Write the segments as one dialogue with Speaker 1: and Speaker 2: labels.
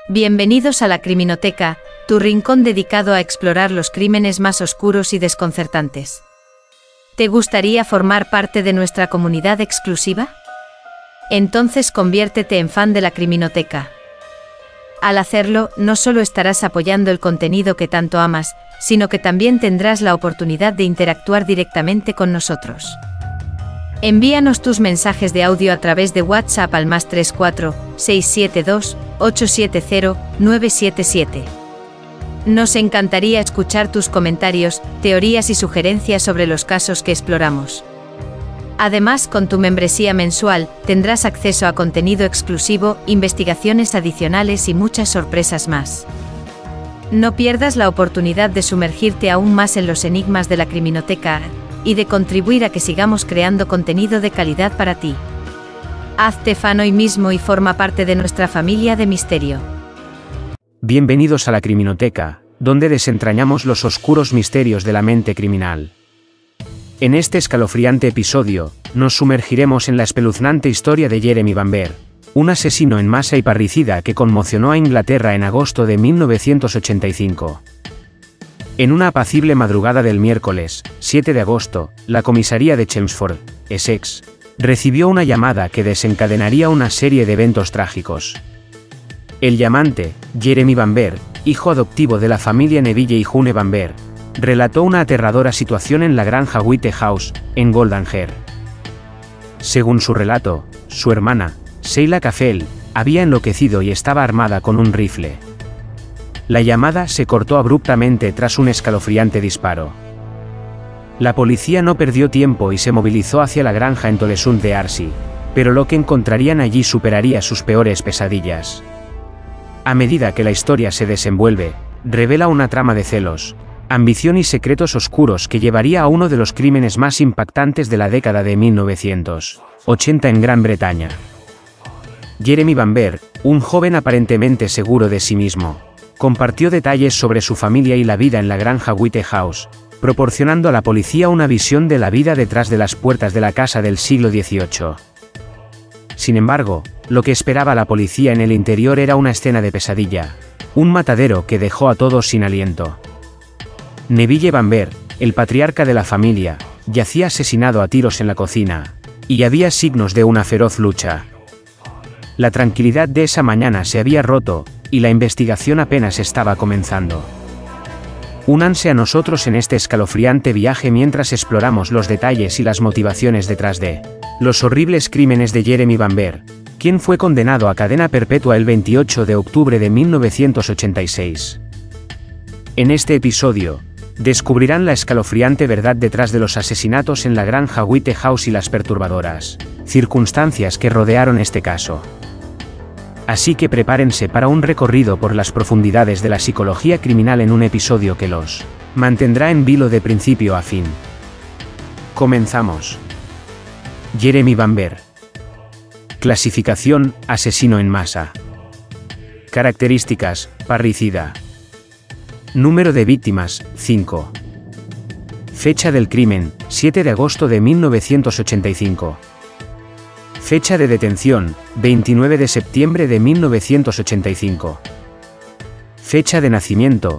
Speaker 1: Bienvenidos a la Criminoteca, tu rincón dedicado a explorar los crímenes más oscuros y desconcertantes. ¿Te gustaría formar parte de nuestra comunidad exclusiva? Entonces conviértete en fan de la Criminoteca. Al hacerlo, no solo estarás apoyando el contenido que tanto amas, sino que también tendrás la oportunidad de interactuar directamente con nosotros. Envíanos tus mensajes de audio a través de WhatsApp al +34 672 870 977. Nos encantaría escuchar tus comentarios, teorías y sugerencias sobre los casos que exploramos. Además, con tu membresía mensual, tendrás acceso a contenido exclusivo, investigaciones adicionales y muchas sorpresas más. No pierdas la oportunidad de sumergirte aún más en los enigmas de la Criminoteca y de contribuir a que sigamos creando contenido de calidad para ti. Hazte fan hoy mismo y forma parte de nuestra familia de misterio.
Speaker 2: Bienvenidos a la Criminoteca, donde desentrañamos los oscuros misterios de la mente criminal. En este escalofriante episodio, nos sumergiremos en la espeluznante historia de Jeremy Bamber, un asesino en masa y parricida que conmocionó a Inglaterra en agosto de 1985. En una apacible madrugada del miércoles, 7 de agosto, la comisaría de Chelmsford, Essex, recibió una llamada que desencadenaría una serie de eventos trágicos. El llamante, Jeremy Bamber, hijo adoptivo de la familia Neville y June Bamber, relató una aterradora situación en la granja Whitehouse, en Goldenhair. Según su relato, su hermana, Sheila Caffell, había enloquecido y estaba armada con un rifle. La llamada se cortó abruptamente tras un escalofriante disparo. La policía no perdió tiempo y se movilizó hacia la granja en Tolesund de Arsi, pero lo que encontrarían allí superaría sus peores pesadillas. A medida que la historia se desenvuelve, revela una trama de celos, ambición y secretos oscuros que llevaría a uno de los crímenes más impactantes de la década de 1980 en Gran Bretaña. Jeremy Bamber, un joven aparentemente seguro de sí mismo, compartió detalles sobre su familia y la vida en la granja Whitehouse, proporcionando a la policía una visión de la vida detrás de las puertas de la casa del siglo XVIII. Sin embargo, lo que esperaba la policía en el interior era una escena de pesadilla, un matadero que dejó a todos sin aliento. Neville Bamber, el patriarca de la familia, yacía asesinado a tiros en la cocina, y había signos de una feroz lucha. La tranquilidad de esa mañana se había roto, y la investigación apenas estaba comenzando. Únanse a nosotros en este escalofriante viaje mientras exploramos los detalles y las motivaciones detrás de los horribles crímenes de Jeremy Bamber, quien fue condenado a cadena perpetua el 28 de octubre de 1986. En este episodio, descubrirán la escalofriante verdad detrás de los asesinatos en la granja Whitehouse y las perturbadoras circunstancias que rodearon este caso. Así que prepárense para un recorrido por las profundidades de la psicología criminal en un episodio que los mantendrá en vilo de principio a fin. Comenzamos. Jeremy Bamber. Clasificación: asesino en masa. Características: parricida. Número de víctimas: 5. Fecha del crimen: 7 de agosto de 1985. Fecha de detención: 29 de septiembre de 1985. Fecha de nacimiento: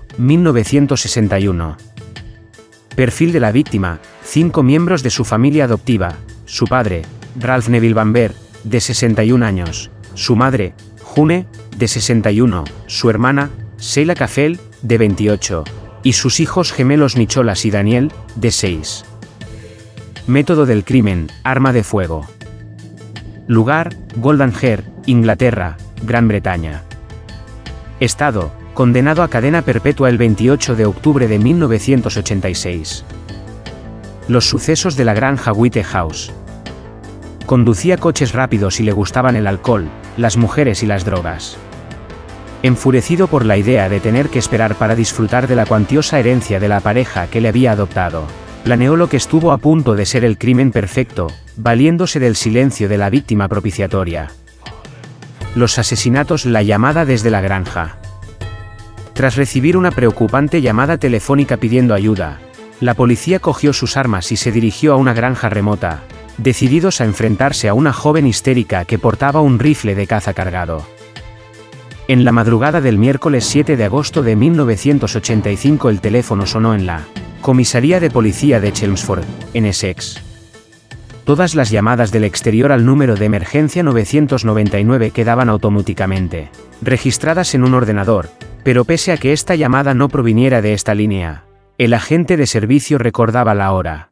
Speaker 2: 1961. Perfil de la víctima: 5 miembros de su familia adoptiva: su padre, Ralph Neville Bamber, de 61 años, su madre, June, de 61, su hermana, Sheila Caffell, de 28, y sus hijos gemelos Nicholas y Daniel, de 6. Método del crimen: arma de fuego. Lugar: Goldenhair, Inglaterra, Gran Bretaña. Estado: condenado a cadena perpetua el 28 de octubre de 1986. Los sucesos de la granja Whitehouse. Conducía coches rápidos y le gustaban el alcohol, las mujeres y las drogas. Enfurecido por la idea de tener que esperar para disfrutar de la cuantiosa herencia de la pareja que le había adoptado, planeó lo que estuvo a punto de ser el crimen perfecto, valiéndose del silencio de la víctima propiciatoria. Los asesinatos: la llamada desde la granja. Tras recibir una preocupante llamada telefónica pidiendo ayuda, la policía cogió sus armas y se dirigió a una granja remota, decididos a enfrentarse a una joven histérica que portaba un rifle de caza cargado. En la madrugada del miércoles 7 de agosto de 1985 el teléfono sonó en la comisaría de policía de Chelmsford, en Essex. Todas las llamadas del exterior al número de emergencia 999 quedaban automáticamente registradas en un ordenador, pero pese a que esta llamada no proviniera de esta línea, el agente de servicio recordaba la hora.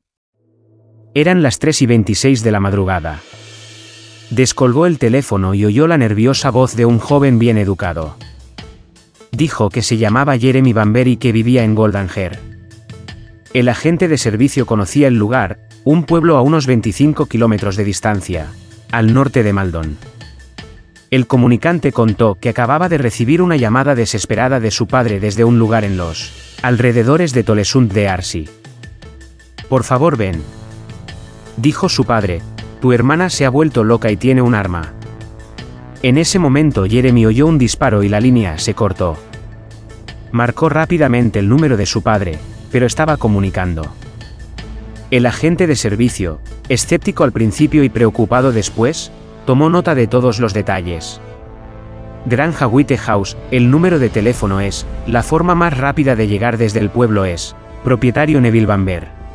Speaker 2: Eran las 3:26 de la madrugada. Descolgó el teléfono y oyó la nerviosa voz de un joven bien educado. Dijo que se llamaba Jeremy Bamber y que vivía en Goldenhair. El agente de servicio conocía el lugar, un pueblo a unos 25 kilómetros de distancia, al norte de Maldon. El comunicante contó que acababa de recibir una llamada desesperada de su padre desde un lugar en los alrededores de Tolesund de Arsi. «Por favor, ven», dijo su padre, «tu hermana se ha vuelto loca y tiene un arma». En ese momento Jeremy oyó un disparo y la línea se cortó. Marcó rápidamente el número de su padre, pero estaba comunicando. El agente de servicio, escéptico al principio y preocupado después, tomó nota de todos los detalles. Granja Whitehouse, el número de teléfono es, la forma más rápida de llegar desde el pueblo es, propietario Neville Bamber.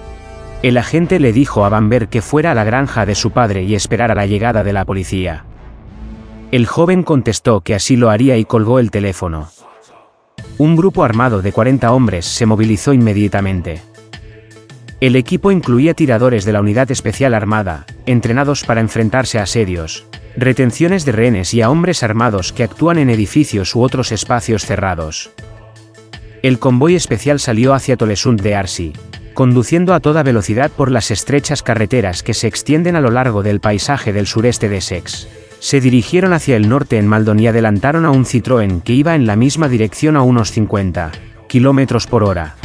Speaker 2: El agente le dijo a Bamber que fuera a la granja de su padre y esperara la llegada de la policía. El joven contestó que así lo haría y colgó el teléfono. Un grupo armado de 40 hombres se movilizó inmediatamente. El equipo incluía tiradores de la Unidad Especial Armada, entrenados para enfrentarse a asedios, retenciones de rehenes y a hombres armados que actúan en edificios u otros espacios cerrados. El convoy especial salió hacia Tolesund de Arsi, conduciendo a toda velocidad por las estrechas carreteras que se extienden a lo largo del paisaje del sureste de Essex. Se dirigieron hacia el norte en Maldon y adelantaron a un Citroën que iba en la misma dirección a unos 50 kilómetros por hora.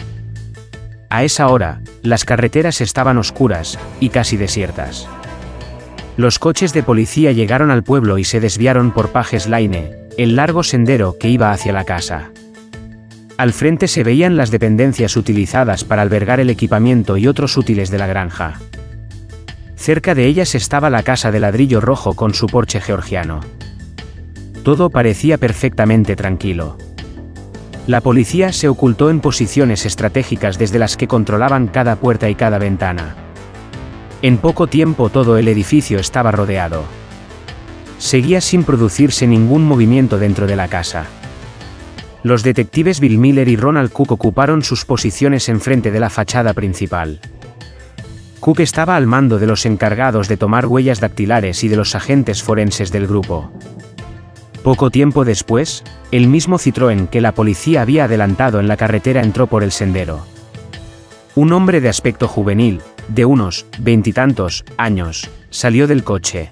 Speaker 2: A esa hora, las carreteras estaban oscuras y casi desiertas. Los coches de policía llegaron al pueblo y se desviaron por Pages Lane, el largo sendero que iba hacia la casa. Al frente se veían las dependencias utilizadas para albergar el equipamiento y otros útiles de la granja. Cerca de ellas estaba la casa de ladrillo rojo con su porche georgiano. Todo parecía perfectamente tranquilo. La policía se ocultó en posiciones estratégicas desde las que controlaban cada puerta y cada ventana. En poco tiempo todo el edificio estaba rodeado. Seguía sin producirse ningún movimiento dentro de la casa. Los detectives Bill Miller y Ronald Cook ocuparon sus posiciones enfrente de la fachada principal. Cook estaba al mando de los encargados de tomar huellas dactilares y de los agentes forenses del grupo. Poco tiempo después, el mismo Citroën que la policía había adelantado en la carretera entró por el sendero. Un hombre de aspecto juvenil, de unos 20 y tantos años, salió del coche.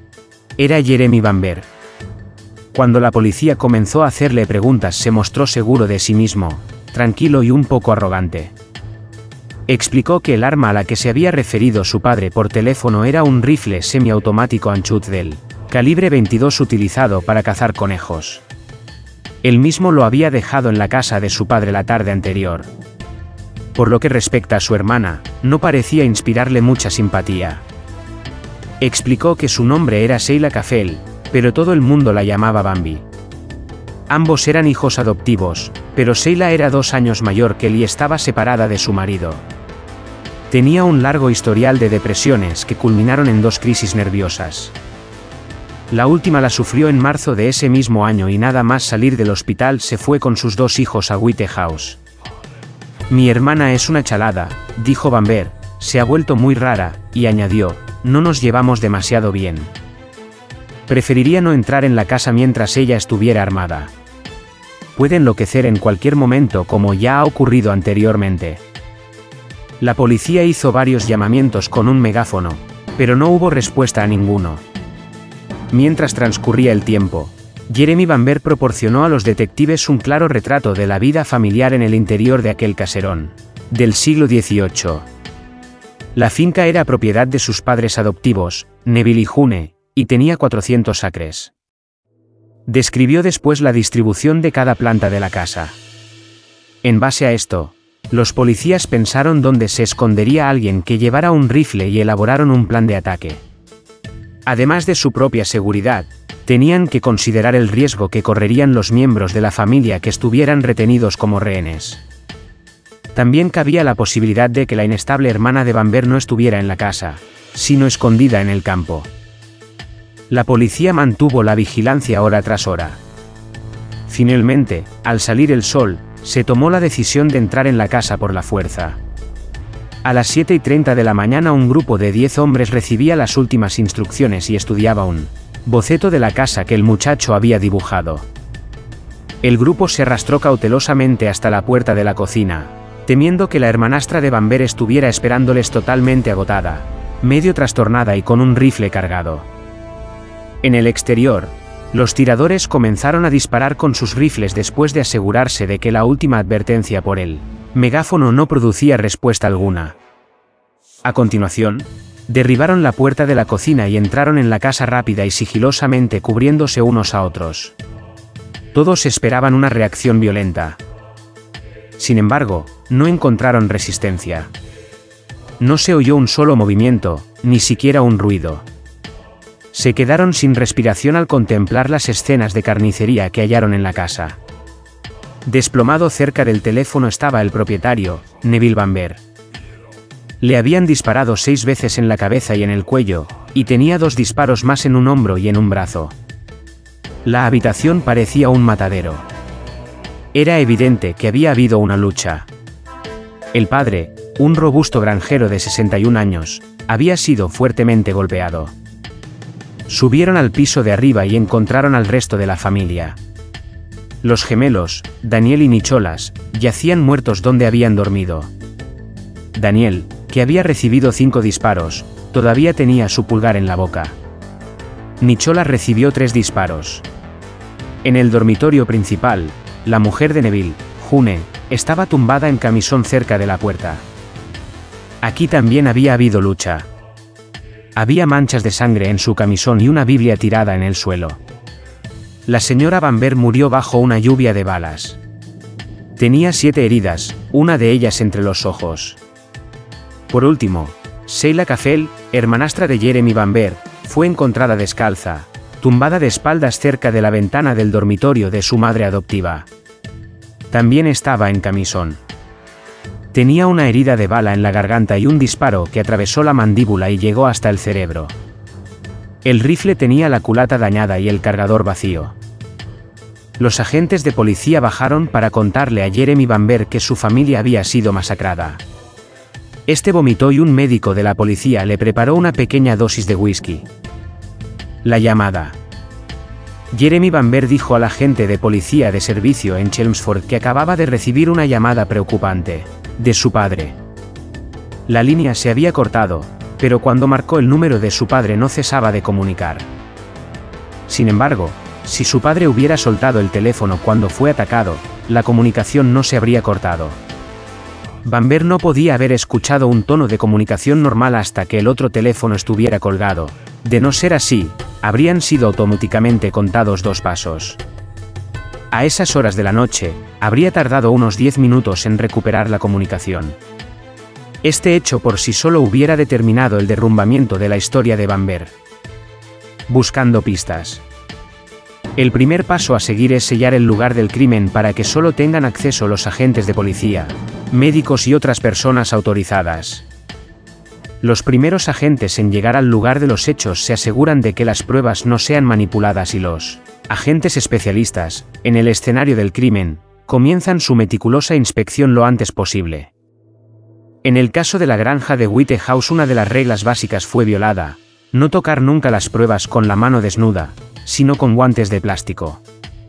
Speaker 2: Era Jeremy Bamber. Cuando la policía comenzó a hacerle preguntas se mostró seguro de sí mismo, tranquilo y un poco arrogante. Explicó que el arma a la que se había referido su padre por teléfono era un rifle semiautomático Anchut del calibre 22 utilizado para cazar conejos. Él mismo lo había dejado en la casa de su padre la tarde anterior. Por lo que respecta a su hermana, no parecía inspirarle mucha simpatía. Explicó que su nombre era Sheila Caffell, pero todo el mundo la llamaba Bambi. Ambos eran hijos adoptivos, pero Sheila era 2 años mayor que él y estaba separada de su marido. Tenía un largo historial de depresiones que culminaron en 2 crisis nerviosas. La última la sufrió en marzo de ese mismo año y nada más salir del hospital se fue con sus 2 hijos a Whitehouse. «Mi hermana es una chalada», dijo Bamber, «se ha vuelto muy rara», y añadió, «no nos llevamos demasiado bien. Preferiría no entrar en la casa mientras ella estuviera armada. Puede enloquecer en cualquier momento como ya ha ocurrido anteriormente». La policía hizo varios llamamientos con un megáfono, pero no hubo respuesta a ninguno. Mientras transcurría el tiempo, Jeremy Bamber proporcionó a los detectives un claro retrato de la vida familiar en el interior de aquel caserón, del siglo XVIII. La finca era propiedad de sus padres adoptivos, Neville y June, y tenía 400 acres. Describió después la distribución de cada planta de la casa. En base a esto, los policías pensaron dónde se escondería alguien que llevara un rifle y elaboraron un plan de ataque. Además de su propia seguridad, tenían que considerar el riesgo que correrían los miembros de la familia que estuvieran retenidos como rehenes. También cabía la posibilidad de que la inestable hermana de Bamber no estuviera en la casa, sino escondida en el campo. La policía mantuvo la vigilancia hora tras hora. Finalmente, al salir el sol, se tomó la decisión de entrar en la casa por la fuerza. A las 7:30 de la mañana un grupo de 10 hombres recibía las últimas instrucciones y estudiaba un boceto de la casa que el muchacho había dibujado. El grupo se arrastró cautelosamente hasta la puerta de la cocina, temiendo que la hermanastra de Bamber estuviera esperándoles totalmente agotada, medio trastornada y con un rifle cargado. En el exterior, los tiradores comenzaron a disparar con sus rifles después de asegurarse de que la última advertencia por el megáfono no producía respuesta alguna. A continuación, derribaron la puerta de la cocina y entraron en la casa rápida y sigilosamente cubriéndose unos a otros. Todos esperaban una reacción violenta. Sin embargo, no encontraron resistencia. No se oyó un solo movimiento, ni siquiera un ruido. Se quedaron sin respiración al contemplar las escenas de carnicería que hallaron en la casa. Desplomado cerca del teléfono estaba el propietario, Neville Bamber. Le habían disparado 6 veces en la cabeza y en el cuello, y tenía 2 disparos más en un hombro y en un brazo. La habitación parecía un matadero. Era evidente que había habido una lucha. El padre, un robusto granjero de 61 años, había sido fuertemente golpeado. Subieron al piso de arriba y encontraron al resto de la familia. Los gemelos, Daniel y Nicholas, yacían muertos donde habían dormido. Daniel, que había recibido 5 disparos, todavía tenía su pulgar en la boca. Nicholas recibió 3 disparos. En el dormitorio principal, la mujer de Neville, June, estaba tumbada en camisón cerca de la puerta. Aquí también había habido lucha. Había manchas de sangre en su camisón y una Biblia tirada en el suelo. La señora Bamber murió bajo una lluvia de balas. Tenía 7 heridas, una de ellas entre los ojos. Por último, Sheila Caffell, hermanastra de Jeremy Bamber, fue encontrada descalza, tumbada de espaldas cerca de la ventana del dormitorio de su madre adoptiva. También estaba en camisón. Tenía una herida de bala en la garganta y un disparo que atravesó la mandíbula y llegó hasta el cerebro. El rifle tenía la culata dañada y el cargador vacío. Los agentes de policía bajaron para contarle a Jeremy Bamber que su familia había sido masacrada. Este vomitó y un médico de la policía le preparó una pequeña dosis de whisky. La llamada. Jeremy Bamber dijo al agente de policía de servicio en Chelmsford que acababa de recibir una llamada preocupante de su padre. La línea se había cortado, pero cuando marcó el número de su padre no cesaba de comunicar. Sin embargo, si su padre hubiera soltado el teléfono cuando fue atacado, la comunicación no se habría cortado. Bamber no podía haber escuchado un tono de comunicación normal hasta que el otro teléfono estuviera colgado. De no ser así, habrían sido automáticamente contados 2 pasos. A esas horas de la noche, habría tardado unos 10 minutos en recuperar la comunicación. Este hecho por sí solo hubiera determinado el derrumbamiento de la historia de Bamber. Buscando pistas. El primer paso a seguir es sellar el lugar del crimen para que solo tengan acceso los agentes de policía, médicos y otras personas autorizadas. Los primeros agentes en llegar al lugar de los hechos se aseguran de que las pruebas no sean manipuladas y los agentes especialistas, en el escenario del crimen, comienzan su meticulosa inspección lo antes posible. En el caso de la granja de Whitehouse una de las reglas básicas fue violada: no tocar nunca las pruebas con la mano desnuda, sino con guantes de plástico.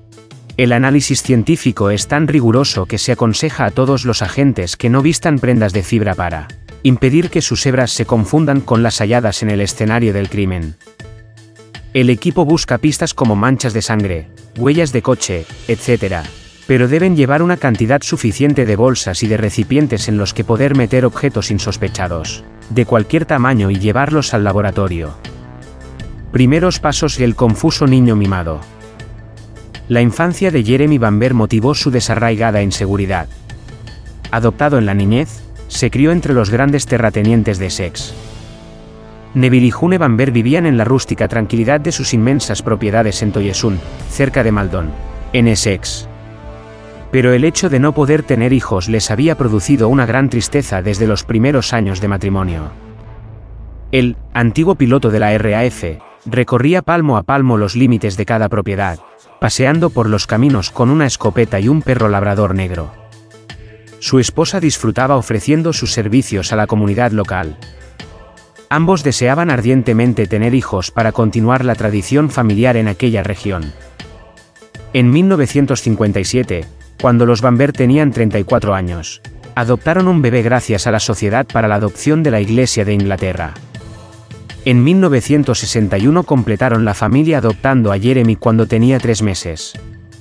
Speaker 2: El análisis científico es tan riguroso que se aconseja a todos los agentes que no vistan prendas de fibra para impedir que sus hebras se confundan con las halladas en el escenario del crimen. El equipo busca pistas como manchas de sangre, huellas de coche, etc., pero deben llevar una cantidad suficiente de bolsas y de recipientes en los que poder meter objetos insospechados, de cualquier tamaño, y llevarlos al laboratorio. Primeros pasos y el confuso niño mimado. La infancia de Jeremy Bamber motivó su desarraigada inseguridad. Adoptado en la niñez, se crió entre los grandes terratenientes de Essex. Neville y June Van Beer vivían en la rústica tranquilidad de sus inmensas propiedades en Toyesund, cerca de Maldon, en Essex. Pero el hecho de no poder tener hijos les había producido una gran tristeza desde los primeros años de matrimonio. El antiguo piloto de la RAF recorría palmo a palmo los límites de cada propiedad, paseando por los caminos con una escopeta y un perro labrador negro. Su esposa disfrutaba ofreciendo sus servicios a la comunidad local. Ambos deseaban ardientemente tener hijos para continuar la tradición familiar en aquella región. En 1957, cuando los Van Beer tenían 34 años, adoptaron un bebé gracias a la Sociedad para la Adopción de la Iglesia de Inglaterra. En 1961 completaron la familia adoptando a Jeremy cuando tenía 3 meses.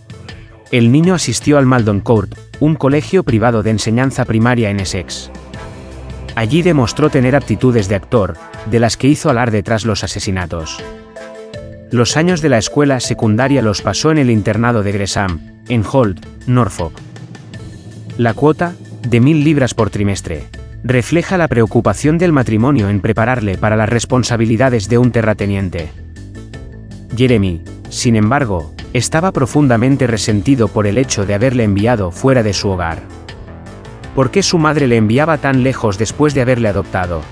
Speaker 2: El niño asistió al Maldon Court, un colegio privado de enseñanza primaria en Essex. Allí demostró tener aptitudes de actor, de las que hizo alarde tras los asesinatos. Los años de la escuela secundaria los pasó en el internado de Gresham, en Holt, Norfolk. La cuota, de 1.000 libras por trimestre, refleja la preocupación del matrimonio en prepararle para las responsabilidades de un terrateniente. Jeremy, sin embargo, estaba profundamente resentido por el hecho de haberle enviado fuera de su hogar. ¿Por qué su madre le enviaba tan lejos después de haberle adoptado?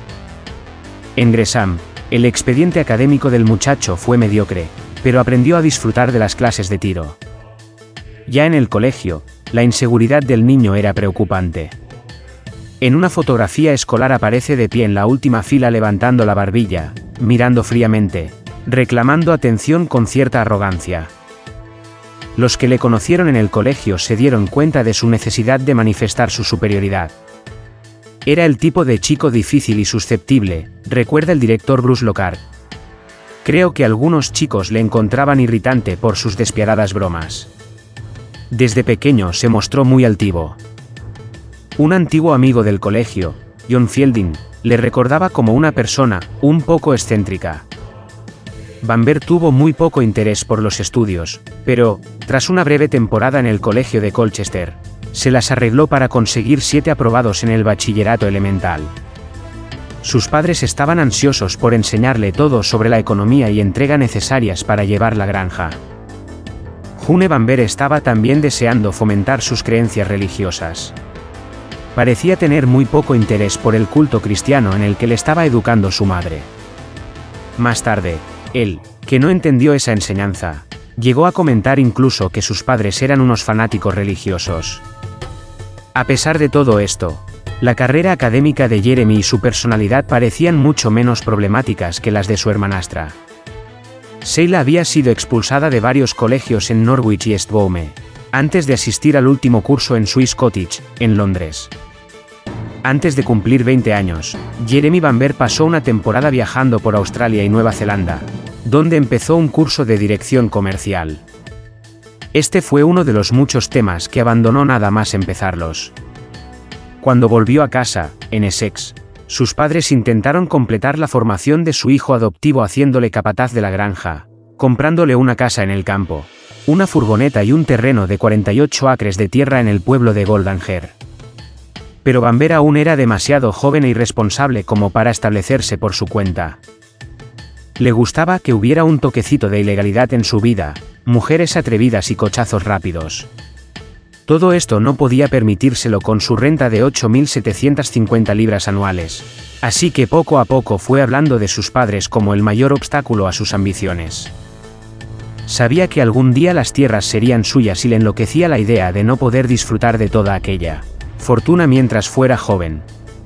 Speaker 2: En Gresham, el expediente académico del muchacho fue mediocre, pero aprendió a disfrutar de las clases de tiro. Ya en el colegio, la inseguridad del niño era preocupante. En una fotografía escolar aparece de pie en la última fila levantando la barbilla, mirando fríamente, reclamando atención con cierta arrogancia. Los que le conocieron en el colegio se dieron cuenta de su necesidad de manifestar su superioridad. Era el tipo de chico difícil y susceptible, recuerda el director Bruce Lockhart. Creo que algunos chicos le encontraban irritante por sus despiadadas bromas. Desde pequeño se mostró muy altivo. Un antiguo amigo del colegio, John Fielding, le recordaba como una persona un poco excéntrica. Van Beer tuvo muy poco interés por los estudios, pero, tras una breve temporada en el colegio de Colchester, se las arregló para conseguir 7 aprobados en el bachillerato elemental. Sus padres estaban ansiosos por enseñarle todo sobre la economía y entrega necesarias para llevar la granja. June Van Beer estaba también deseando fomentar sus creencias religiosas. Parecía tener muy poco interés por el culto cristiano en el que le estaba educando su madre. Más tarde, él, que no entendió esa enseñanza, llegó a comentar incluso que sus padres eran unos fanáticos religiosos. A pesar de todo esto, la carrera académica de Jeremy y su personalidad parecían mucho menos problemáticas que las de su hermanastra. Sheila había sido expulsada de varios colegios en Norwich y Eastbourne, antes de asistir al último curso en Swiss Cottage, en Londres. Antes de cumplir 20 años, Jeremy Van Beer pasó una temporada viajando por Australia y Nueva Zelanda, donde empezó un curso de dirección comercial. Este fue uno de los muchos temas que abandonó nada más empezarlos. Cuando volvió a casa, en Essex, sus padres intentaron completar la formación de su hijo adoptivo haciéndole capataz de la granja, comprándole una casa en el campo, una furgoneta y un terreno de 48 acres de tierra en el pueblo de Goldanger. Pero Van Beer aún era demasiado joven e irresponsable como para establecerse por su cuenta. Le gustaba que hubiera un toquecito de ilegalidad en su vida, mujeres atrevidas y cochazos rápidos. Todo esto no podía permitírselo con su renta de 8.750 libras anuales, así que poco a poco fue hablando de sus padres como el mayor obstáculo a sus ambiciones. Sabía que algún día las tierras serían suyas y le enloquecía la idea de no poder disfrutar de toda aquella fortuna mientras fuera joven.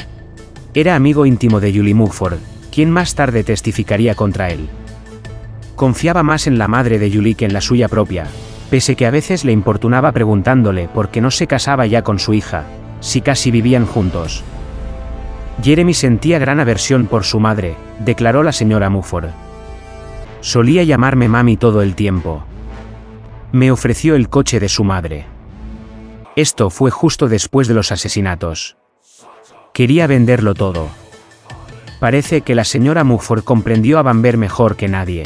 Speaker 2: Era amigo íntimo de Julie Mumford, quien más tarde testificaría contra él. Confiaba más en la madre de Julie que en la suya propia, pese que a veces le importunaba preguntándole por qué no se casaba ya con su hija, si casi vivían juntos. Jeremy sentía gran aversión por su madre, declaró la señora Mumford. Solía llamarme mami todo el tiempo. Me ofreció el coche de su madre. Esto fue justo después de los asesinatos. Quería venderlo todo. Parece que la señora Mumford comprendió a Van Beer mejor que nadie.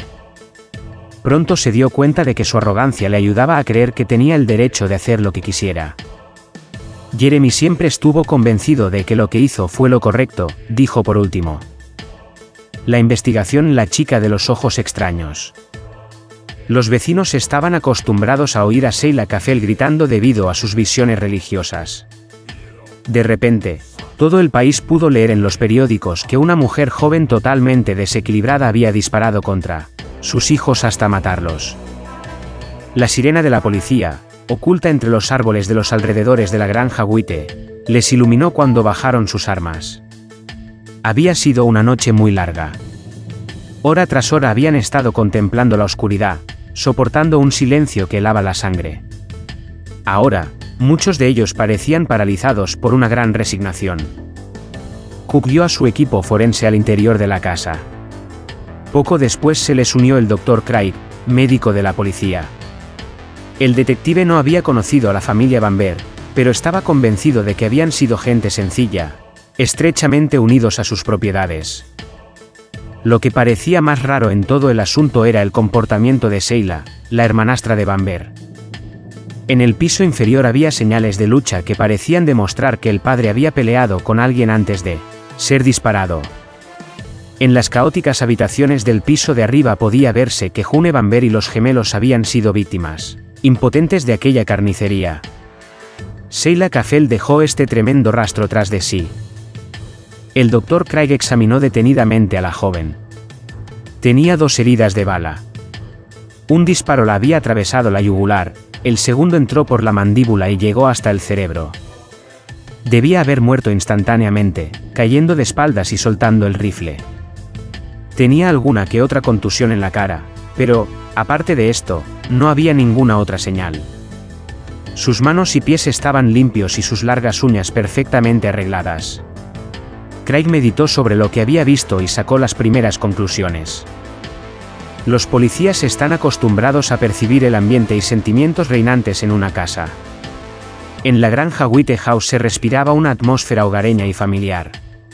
Speaker 2: Pronto se dio cuenta de que su arrogancia le ayudaba a creer que tenía el derecho de hacer lo que quisiera. Jeremy siempre estuvo convencido de que lo que hizo fue lo correcto, dijo por último. La investigación La chica de los ojos extraños. Los vecinos estaban acostumbrados a oír a Sheila Caffel gritando debido a sus visiones religiosas. De repente, todo el país pudo leer en los periódicos que una mujer joven totalmente desequilibrada había disparado contra sus hijos hasta matarlos. La sirena de la policía, oculta entre los árboles de los alrededores de la granja White, les iluminó cuando bajaron sus armas. Había sido una noche muy larga. Hora tras hora habían estado contemplando la oscuridad, soportando un silencio que helaba la sangre. Ahora, muchos de ellos parecían paralizados por una gran resignación. Cook guió a su equipo forense al interior de la casa. Poco después se les unió el Dr. Craig, médico de la policía. El detective no había conocido a la familia Bamber, pero estaba convencido de que habían sido gente sencilla, estrechamente unidos a sus propiedades. Lo que parecía más raro en todo el asunto era el comportamiento de Sheila, la hermanastra de Bamber. En el piso inferior había señales de lucha que parecían demostrar que el padre había peleado con alguien antes de ser disparado. En las caóticas habitaciones del piso de arriba podía verse que June Bamber y los gemelos habían sido víctimas impotentes de aquella carnicería. Sheila Caffel dejó este tremendo rastro tras de sí. El Dr. Craig examinó detenidamente a la joven. Tenía 2 heridas de bala. Un disparo la había atravesado la yugular, el segundo entró por la mandíbula y llegó hasta el cerebro. Debía haber muerto instantáneamente, cayendo de espaldas y soltando el rifle. Tenía alguna que otra contusión en la cara, pero, aparte de esto, no había ninguna otra señal. Sus manos y pies estaban limpios y sus largas uñas perfectamente arregladas. Craig meditó sobre lo que había visto y sacó las primeras conclusiones. Los policías están acostumbrados a percibir el ambiente y sentimientos reinantes en una casa. En la granja White House se respiraba una atmósfera hogareña y familiar.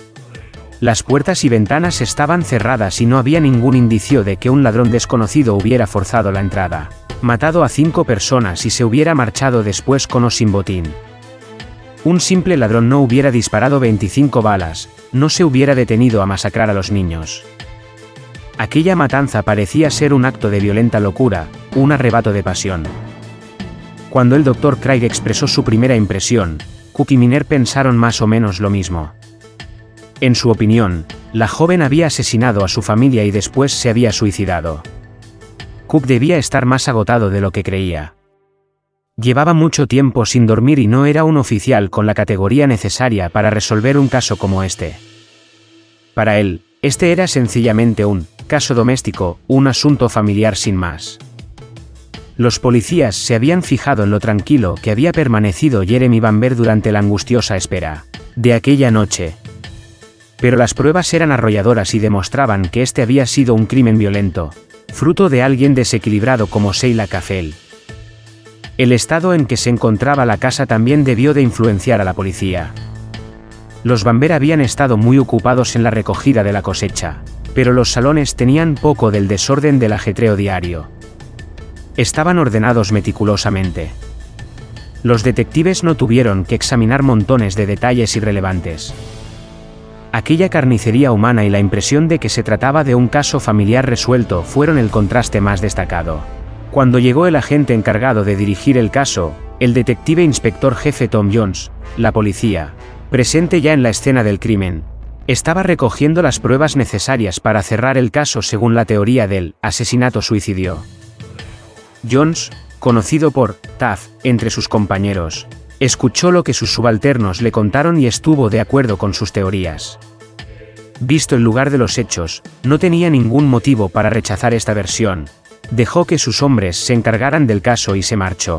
Speaker 2: Las puertas y ventanas estaban cerradas y no había ningún indicio de que un ladrón desconocido hubiera forzado la entrada, matado a 5 personas y se hubiera marchado después con o sin botín. Un simple ladrón no hubiera disparado 25 balas, no se hubiera detenido a masacrar a los niños. Aquella matanza parecía ser un acto de violenta locura, un arrebato de pasión. Cuando el Dr. Craig expresó su primera impresión, Cook y Miner pensaron más o menos lo mismo. En su opinión, la joven había asesinado a su familia y después se había suicidado. Cook debía estar más agotado de lo que creía. Llevaba mucho tiempo sin dormir y no era un oficial con la categoría necesaria para resolver un caso como este. Para él, este era sencillamente un caso doméstico, un asunto familiar sin más. Los policías se habían fijado en lo tranquilo que había permanecido Jeremy Bamber durante la angustiosa espera de aquella noche. Pero las pruebas eran arrolladoras y demostraban que este había sido un crimen violento, fruto de alguien desequilibrado como Sheila Caffel. El estado en que se encontraba la casa también debió de influenciar a la policía. Los Bamber habían estado muy ocupados en la recogida de la cosecha, pero los salones tenían poco del desorden del ajetreo diario. Estaban ordenados meticulosamente. Los detectives no tuvieron que examinar montones de detalles irrelevantes. Aquella carnicería humana y la impresión de que se trataba de un caso familiar resuelto fueron el contraste más destacado. Cuando llegó el agente encargado de dirigir el caso, el detective inspector jefe Tom Jones, la policía, presente ya en la escena del crimen, estaba recogiendo las pruebas necesarias para cerrar el caso según la teoría del asesinato-suicidio. Jones, conocido por Taff entre sus compañeros, escuchó lo que sus subalternos le contaron y estuvo de acuerdo con sus teorías. Visto el lugar de los hechos, no tenía ningún motivo para rechazar esta versión. Dejó que sus hombres se encargaran del caso y se marchó.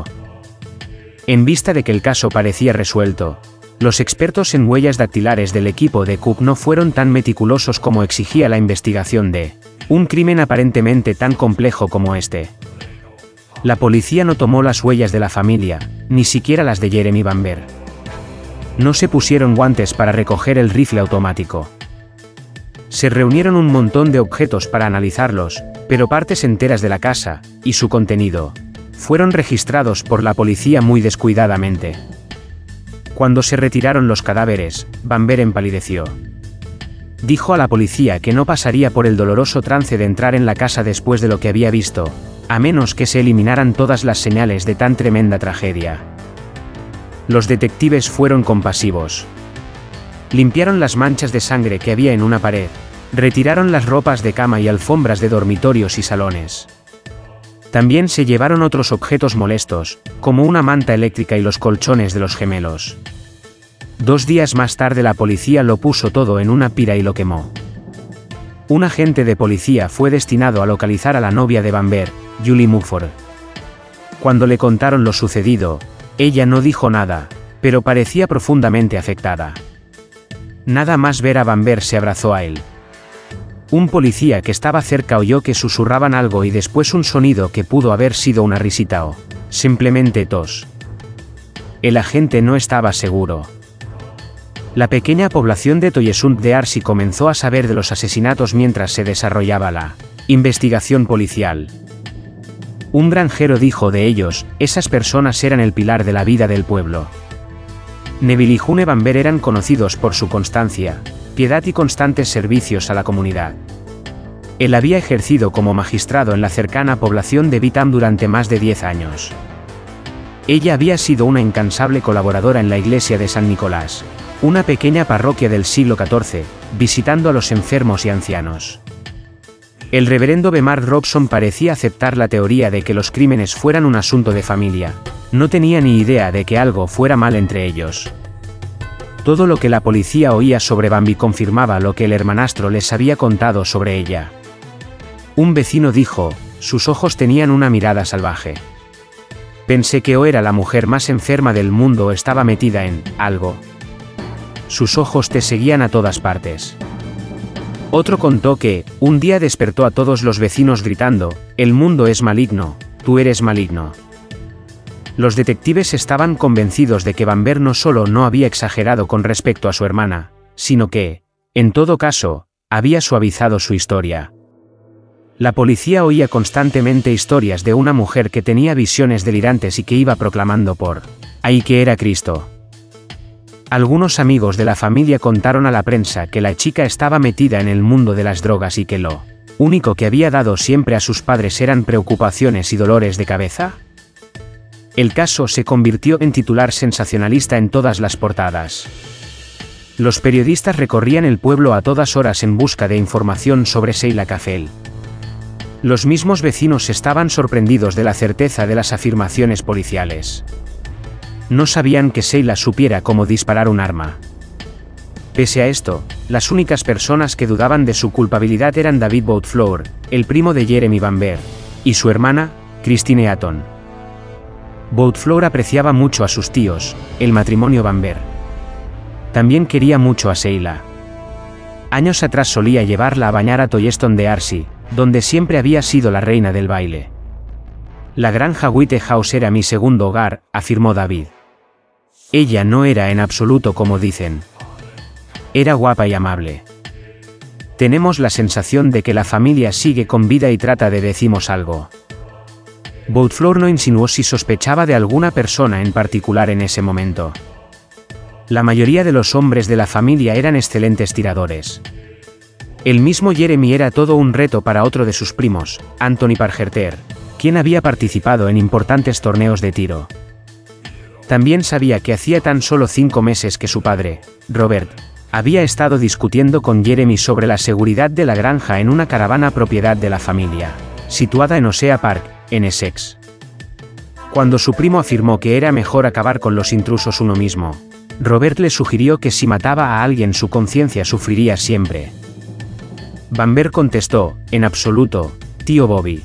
Speaker 2: En vista de que el caso parecía resuelto, los expertos en huellas dactilares del equipo de Cook no fueron tan meticulosos como exigía la investigación de un crimen aparentemente tan complejo como este. La policía no tomó las huellas de la familia, ni siquiera las de Jeremy Bamber. No se pusieron guantes para recoger el rifle automático. Se reunieron un montón de objetos para analizarlos, pero partes enteras de la casa, y su contenido, fueron registrados por la policía muy descuidadamente. Cuando se retiraron los cadáveres, Bamber empalideció. dijo a la policía que no pasaría por el doloroso trance de entrar en la casa después de lo que había visto, a menos que se eliminaran todas las señales de tan tremenda tragedia. Los detectives fueron compasivos. Limpiaron las manchas de sangre que había en una pared, retiraron las ropas de cama y alfombras de dormitorios y salones. También se llevaron otros objetos molestos, como una manta eléctrica y los colchones de los gemelos. 2 días más tarde la policía lo puso todo en una pira y lo quemó. Un agente de policía fue destinado a localizar a la novia de Bamber, Julie Mumford. Cuando le contaron lo sucedido, ella no dijo nada, pero parecía profundamente afectada. Nada más ver a Bamber se abrazó a él. Un policía que estaba cerca oyó que susurraban algo y después un sonido que pudo haber sido una risita o simplemente tos. El agente no estaba seguro. La pequeña población de Toyesund de Arsi comenzó a saber de los asesinatos mientras se desarrollaba la investigación policial. Un granjero dijo de ellos, esas personas eran el pilar de la vida del pueblo. Neville y June Bamber eran conocidos por su constancia, piedad y constantes servicios a la comunidad. Él había ejercido como magistrado en la cercana población de Vitam durante más de 10 años. Ella había sido una incansable colaboradora en la iglesia de San Nicolás, una pequeña parroquia del siglo XIV, visitando a los enfermos y ancianos. El reverendo Bernard Robson parecía aceptar la teoría de que los crímenes fueran un asunto de familia. No tenía ni idea de que algo fuera mal entre ellos. Todo lo que la policía oía sobre Bambi confirmaba lo que el hermanastro les había contado sobre ella. Un vecino dijo, sus ojos tenían una mirada salvaje. Pensé que o era la mujer más enferma del mundo o estaba metida en algo. Sus ojos te seguían a todas partes. Otro contó que, un día despertó a todos los vecinos gritando, el mundo es maligno, tú eres maligno. Los detectives estaban convencidos de que Bamber no solo no había exagerado con respecto a su hermana, sino que, en todo caso, había suavizado su historia. La policía oía constantemente historias de una mujer que tenía visiones delirantes y que iba proclamando por ahí que era Cristo. Algunos amigos de la familia contaron a la prensa que la chica estaba metida en el mundo de las drogas y que lo único que había dado siempre a sus padres eran preocupaciones y dolores de cabeza. El caso se convirtió en titular sensacionalista en todas las portadas. Los periodistas recorrían el pueblo a todas horas en busca de información sobre Sheila Caffel. Los mismos vecinos estaban sorprendidos de la certeza de las afirmaciones policiales. No sabían que Sheila supiera cómo disparar un arma. Pese a esto, las únicas personas que dudaban de su culpabilidad eran David Boutflour, el primo de Jeremy Bamber, y su hermana, Christine Eaton. Boutflour apreciaba mucho a sus tíos, el matrimonio Bamber. También quería mucho a Sheila. Años atrás solía llevarla a bañar a Toyeston de Arsi, donde siempre había sido la reina del baile. La granja Whitehouse era mi segundo hogar, afirmó David. Ella no era en absoluto como dicen. Era guapa y amable. Tenemos la sensación de que la familia sigue con vida y trata de decimos algo. Boutflour no insinuó si sospechaba de alguna persona en particular en ese momento. La mayoría de los hombres de la familia eran excelentes tiradores. El mismo Jeremy era todo un reto para otro de sus primos, Anthony Pargerter, quien había participado en importantes torneos de tiro. También sabía que hacía tan solo 5 meses que su padre, Robert, había estado discutiendo con Jeremy sobre la seguridad de la granja en una caravana propiedad de la familia, situada en Osea Park, en Essex. Cuando su primo afirmó que era mejor acabar con los intrusos uno mismo, Robert le sugirió que si mataba a alguien su conciencia sufriría siempre. Bamber contestó, en absoluto, tío Bobby.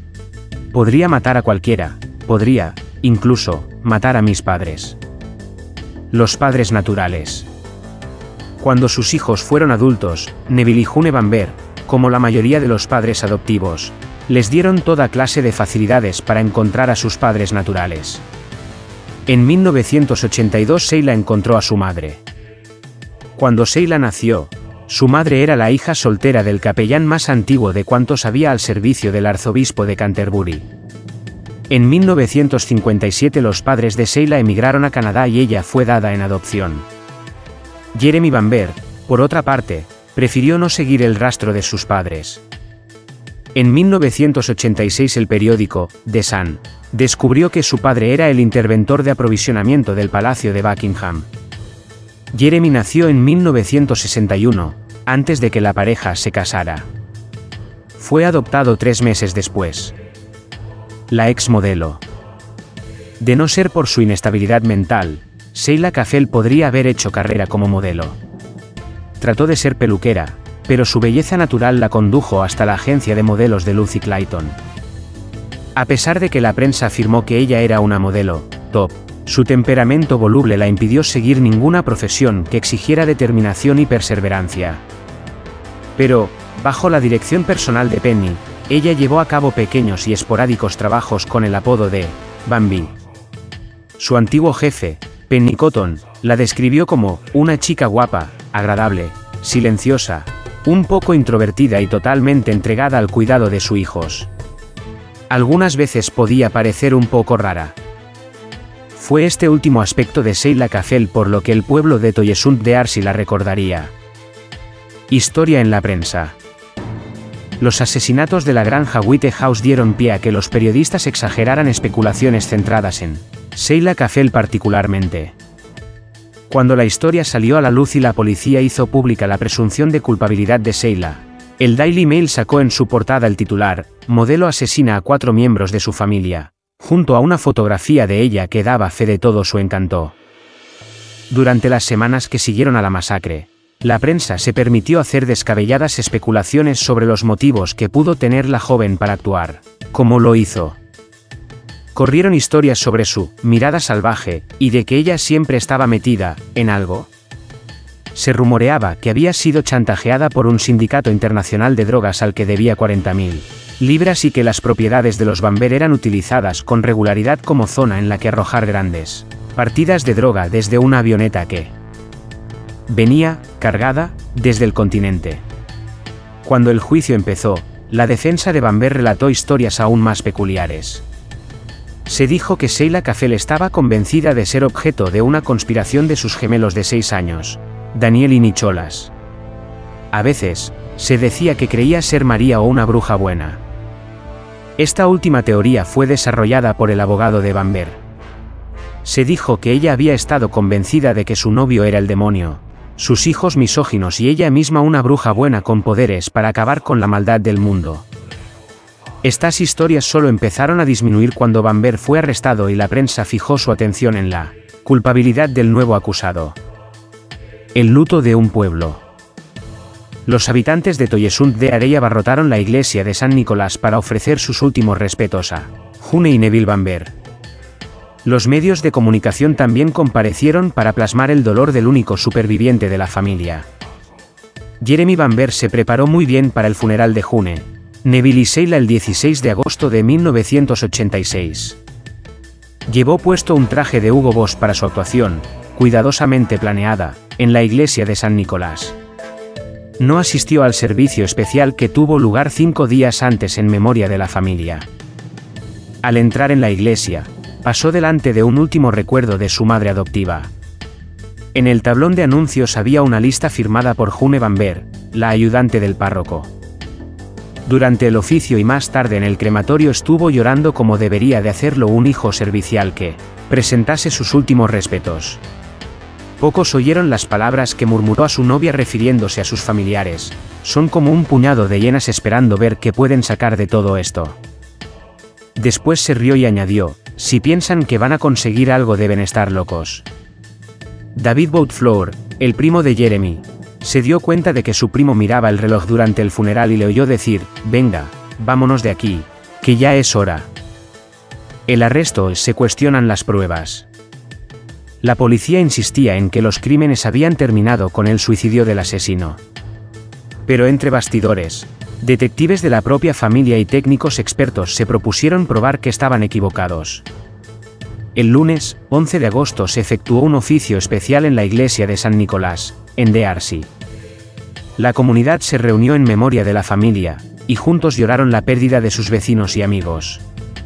Speaker 2: Podría matar a cualquiera, podría, incluso, matar a mis padres. Los padres naturales. Cuando sus hijos fueron adultos, Neville y June Bamber, como la mayoría de los padres adoptivos, les dieron toda clase de facilidades para encontrar a sus padres naturales. En 1982 Sheila encontró a su madre. Cuando Sheila nació, su madre era la hija soltera del capellán más antiguo de cuantos había al servicio del arzobispo de Canterbury. En 1957 los padres de Sheila emigraron a Canadá y ella fue dada en adopción. Jeremy Bamber, por otra parte, prefirió no seguir el rastro de sus padres. En 1986 el periódico, The Sun, descubrió que su padre era el interventor de aprovisionamiento del Palacio de Buckingham. Jeremy nació en 1961, antes de que la pareja se casara. Fue adoptado 3 meses después. La exmodelo. De no ser por su inestabilidad mental, Sheila Caffel podría haber hecho carrera como modelo. Trató de ser peluquera, pero su belleza natural la condujo hasta la agencia de modelos de Lucy Clayton. A pesar de que la prensa afirmó que ella era una modelo top, su temperamento voluble la impidió seguir ninguna profesión que exigiera determinación y perseverancia. Pero, bajo la dirección personal de Penny, ella llevó a cabo pequeños y esporádicos trabajos con el apodo de Bambi. Su antiguo jefe, Penny Cotton, la describió como una chica guapa, agradable, silenciosa, un poco introvertida y totalmente entregada al cuidado de sus hijos. Algunas veces podía parecer un poco rara. Fue este último aspecto de Sheila Caffel por lo que el pueblo de Toyesund-de-Arcy la recordaría. Historia en la prensa. Los asesinatos de la granja Whitehouse dieron pie a que los periodistas exageraran especulaciones centradas en Sheila Caffel particularmente. Cuando la historia salió a la luz y la policía hizo pública la presunción de culpabilidad de Sheila, el Daily Mail sacó en su portada el titular, "Modelo asesina a 4 miembros de su familia", junto a una fotografía de ella que daba fe de todo su encanto. Durante las semanas que siguieron a la masacre, la prensa se permitió hacer descabelladas especulaciones sobre los motivos que pudo tener la joven para actuar, como lo hizo. Corrieron historias sobre su mirada salvaje, y de que ella siempre estaba metida en algo. Se rumoreaba que había sido chantajeada por un sindicato internacional de drogas al que debía 40.000 libras y que las propiedades de los Bamber eran utilizadas con regularidad como zona en la que arrojar grandes partidas de droga desde una avioneta que venía cargada desde el continente. Cuando el juicio empezó, la defensa de Bamber relató historias aún más peculiares. Se dijo que Sheila Caffel estaba convencida de ser objeto de una conspiración de sus gemelos de 6 años, Daniel y Nicholas. A veces, se decía que creía ser María o una bruja buena. Esta última teoría fue desarrollada por el abogado de Bamber. Se dijo que ella había estado convencida de que su novio era el demonio, sus hijos misóginos y ella misma una bruja buena con poderes para acabar con la maldad del mundo. Estas historias solo empezaron a disminuir cuando Bamber fue arrestado y la prensa fijó su atención en la culpabilidad del nuevo acusado. El luto de un pueblo. Los habitantes de Toyesund-de-Arcy abarrotaron la iglesia de San Nicolás para ofrecer sus últimos respetos a June y Neville Bamber. Los medios de comunicación también comparecieron para plasmar el dolor del único superviviente de la familia. Jeremy Bamber se preparó muy bien para el funeral de June, Neville y Sheila el 16 de agosto de 1986. Llevó puesto un traje de Hugo Boss para su actuación, cuidadosamente planeada, en la iglesia de San Nicolás. No asistió al servicio especial que tuvo lugar 5 días antes en memoria de la familia. Al entrar en la iglesia, pasó delante de un último recuerdo de su madre adoptiva. En el tablón de anuncios había una lista firmada por June Bamber, la ayudante del párroco. Durante el oficio y más tarde en el crematorio estuvo llorando como debería de hacerlo un hijo servicial que presentase sus últimos respetos. Pocos oyeron las palabras que murmuró a su novia refiriéndose a sus familiares: son como un puñado de hienas esperando ver qué pueden sacar de todo esto. Después se rió y añadió: si piensan que van a conseguir algo deben estar locos. David Boutfleur, el primo de Jeremy, se dio cuenta de que su primo miraba el reloj durante el funeral y le oyó decir: venga, vámonos de aquí, que ya es hora. El arresto se cuestionan las pruebas. La policía insistía en que los crímenes habían terminado con el suicidio del asesino. Pero entre bastidores, detectives de la propia familia y técnicos expertos se propusieron probar que estaban equivocados. El lunes, 11 de agosto se efectuó un oficio especial en la iglesia de San Nicolás, en de-Arcy. La comunidad se reunió en memoria de la familia, y juntos lloraron la pérdida de sus vecinos y amigos.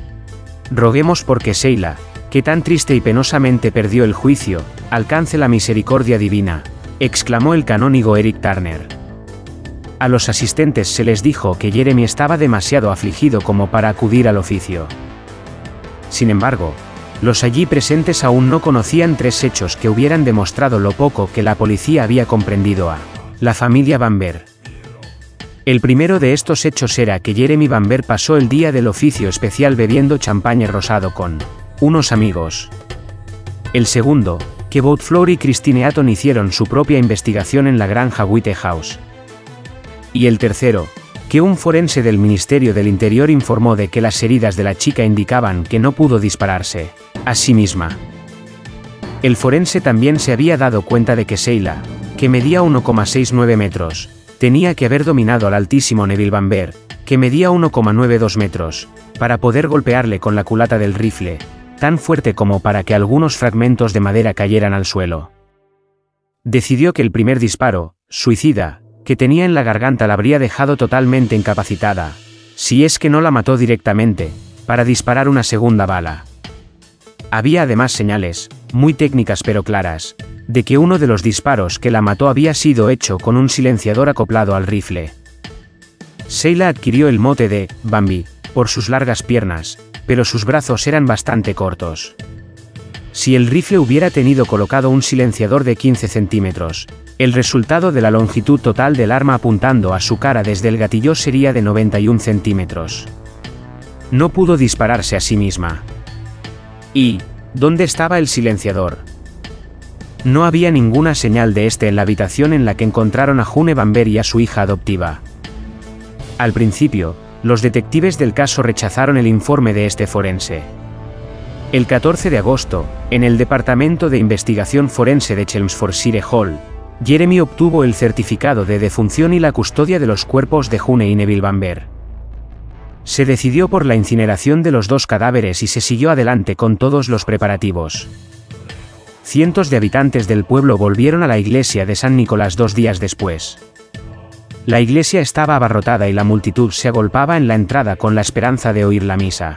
Speaker 2: Roguemos porque Sheila, que tan triste y penosamente perdió el juicio, alcance la misericordia divina, exclamó el canónigo Eric Turner. A los asistentes se les dijo que Jeremy estaba demasiado afligido como para acudir al oficio. Sin embargo, los allí presentes aún no conocían 3 hechos que hubieran demostrado lo poco que la policía había comprendido a la familia Bamber. El primero de estos hechos era que Jeremy Bamber pasó el día del oficio especial bebiendo champaña rosado con unos amigos. El segundo, que Both Floor y Christine Eaton hicieron su propia investigación en la granja Whitehouse. Y el tercero, que un forense del Ministerio del Interior informó de que las heridas de la chica indicaban que no pudo dispararse a sí misma. El forense también se había dado cuenta de que Sheila, que medía 1,69 metros, tenía que haber dominado al altísimo Neville Bamber, que medía 1,92 metros, para poder golpearle con la culata del rifle, tan fuerte como para que algunos fragmentos de madera cayeran al suelo. Decidió que el primer disparo, suicida, que tenía en la garganta la habría dejado totalmente incapacitada, si es que no la mató directamente, para disparar una segunda bala. Había además señales, muy técnicas pero claras, de que uno de los disparos que la mató había sido hecho con un silenciador acoplado al rifle. Sheila adquirió el mote de Bambi por sus largas piernas, pero sus brazos eran bastante cortos. Si el rifle hubiera tenido colocado un silenciador de 15 centímetros, el resultado de la longitud total del arma apuntando a su cara desde el gatillo sería de 91 centímetros. No pudo dispararse a sí misma. ¿Y dónde estaba el silenciador? No había ninguna señal de este en la habitación en la que encontraron a June Bamber y a su hija adoptiva. Al principio, los detectives del caso rechazaron el informe de este forense. El 14 de agosto, en el Departamento de Investigación Forense de Chelmsfordshire Hall, Jeremy obtuvo el certificado de defunción y la custodia de los cuerpos de June y Neville Bamber. Se decidió por la incineración de los 2 cadáveres y se siguió adelante con todos los preparativos. Cientos de habitantes del pueblo volvieron a la iglesia de San Nicolás 2 días después. La iglesia estaba abarrotada y la multitud se agolpaba en la entrada con la esperanza de oír la misa.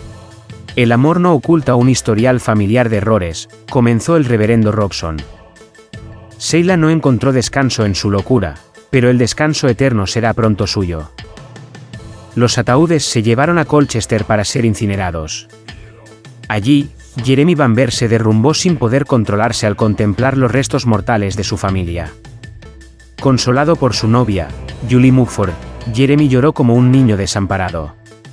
Speaker 2: El amor no oculta un historial familiar de errores, comenzó el reverendo Robson. Sheila no encontró descanso en su locura, pero el descanso eterno será pronto suyo. Los ataúdes se llevaron a Colchester para ser incinerados. Allí, Jeremy Bamber se derrumbó sin poder controlarse al contemplar los restos mortales de su familia. Consolado por su novia, Julie Mugford, Jeremy lloró como un niño desamparado.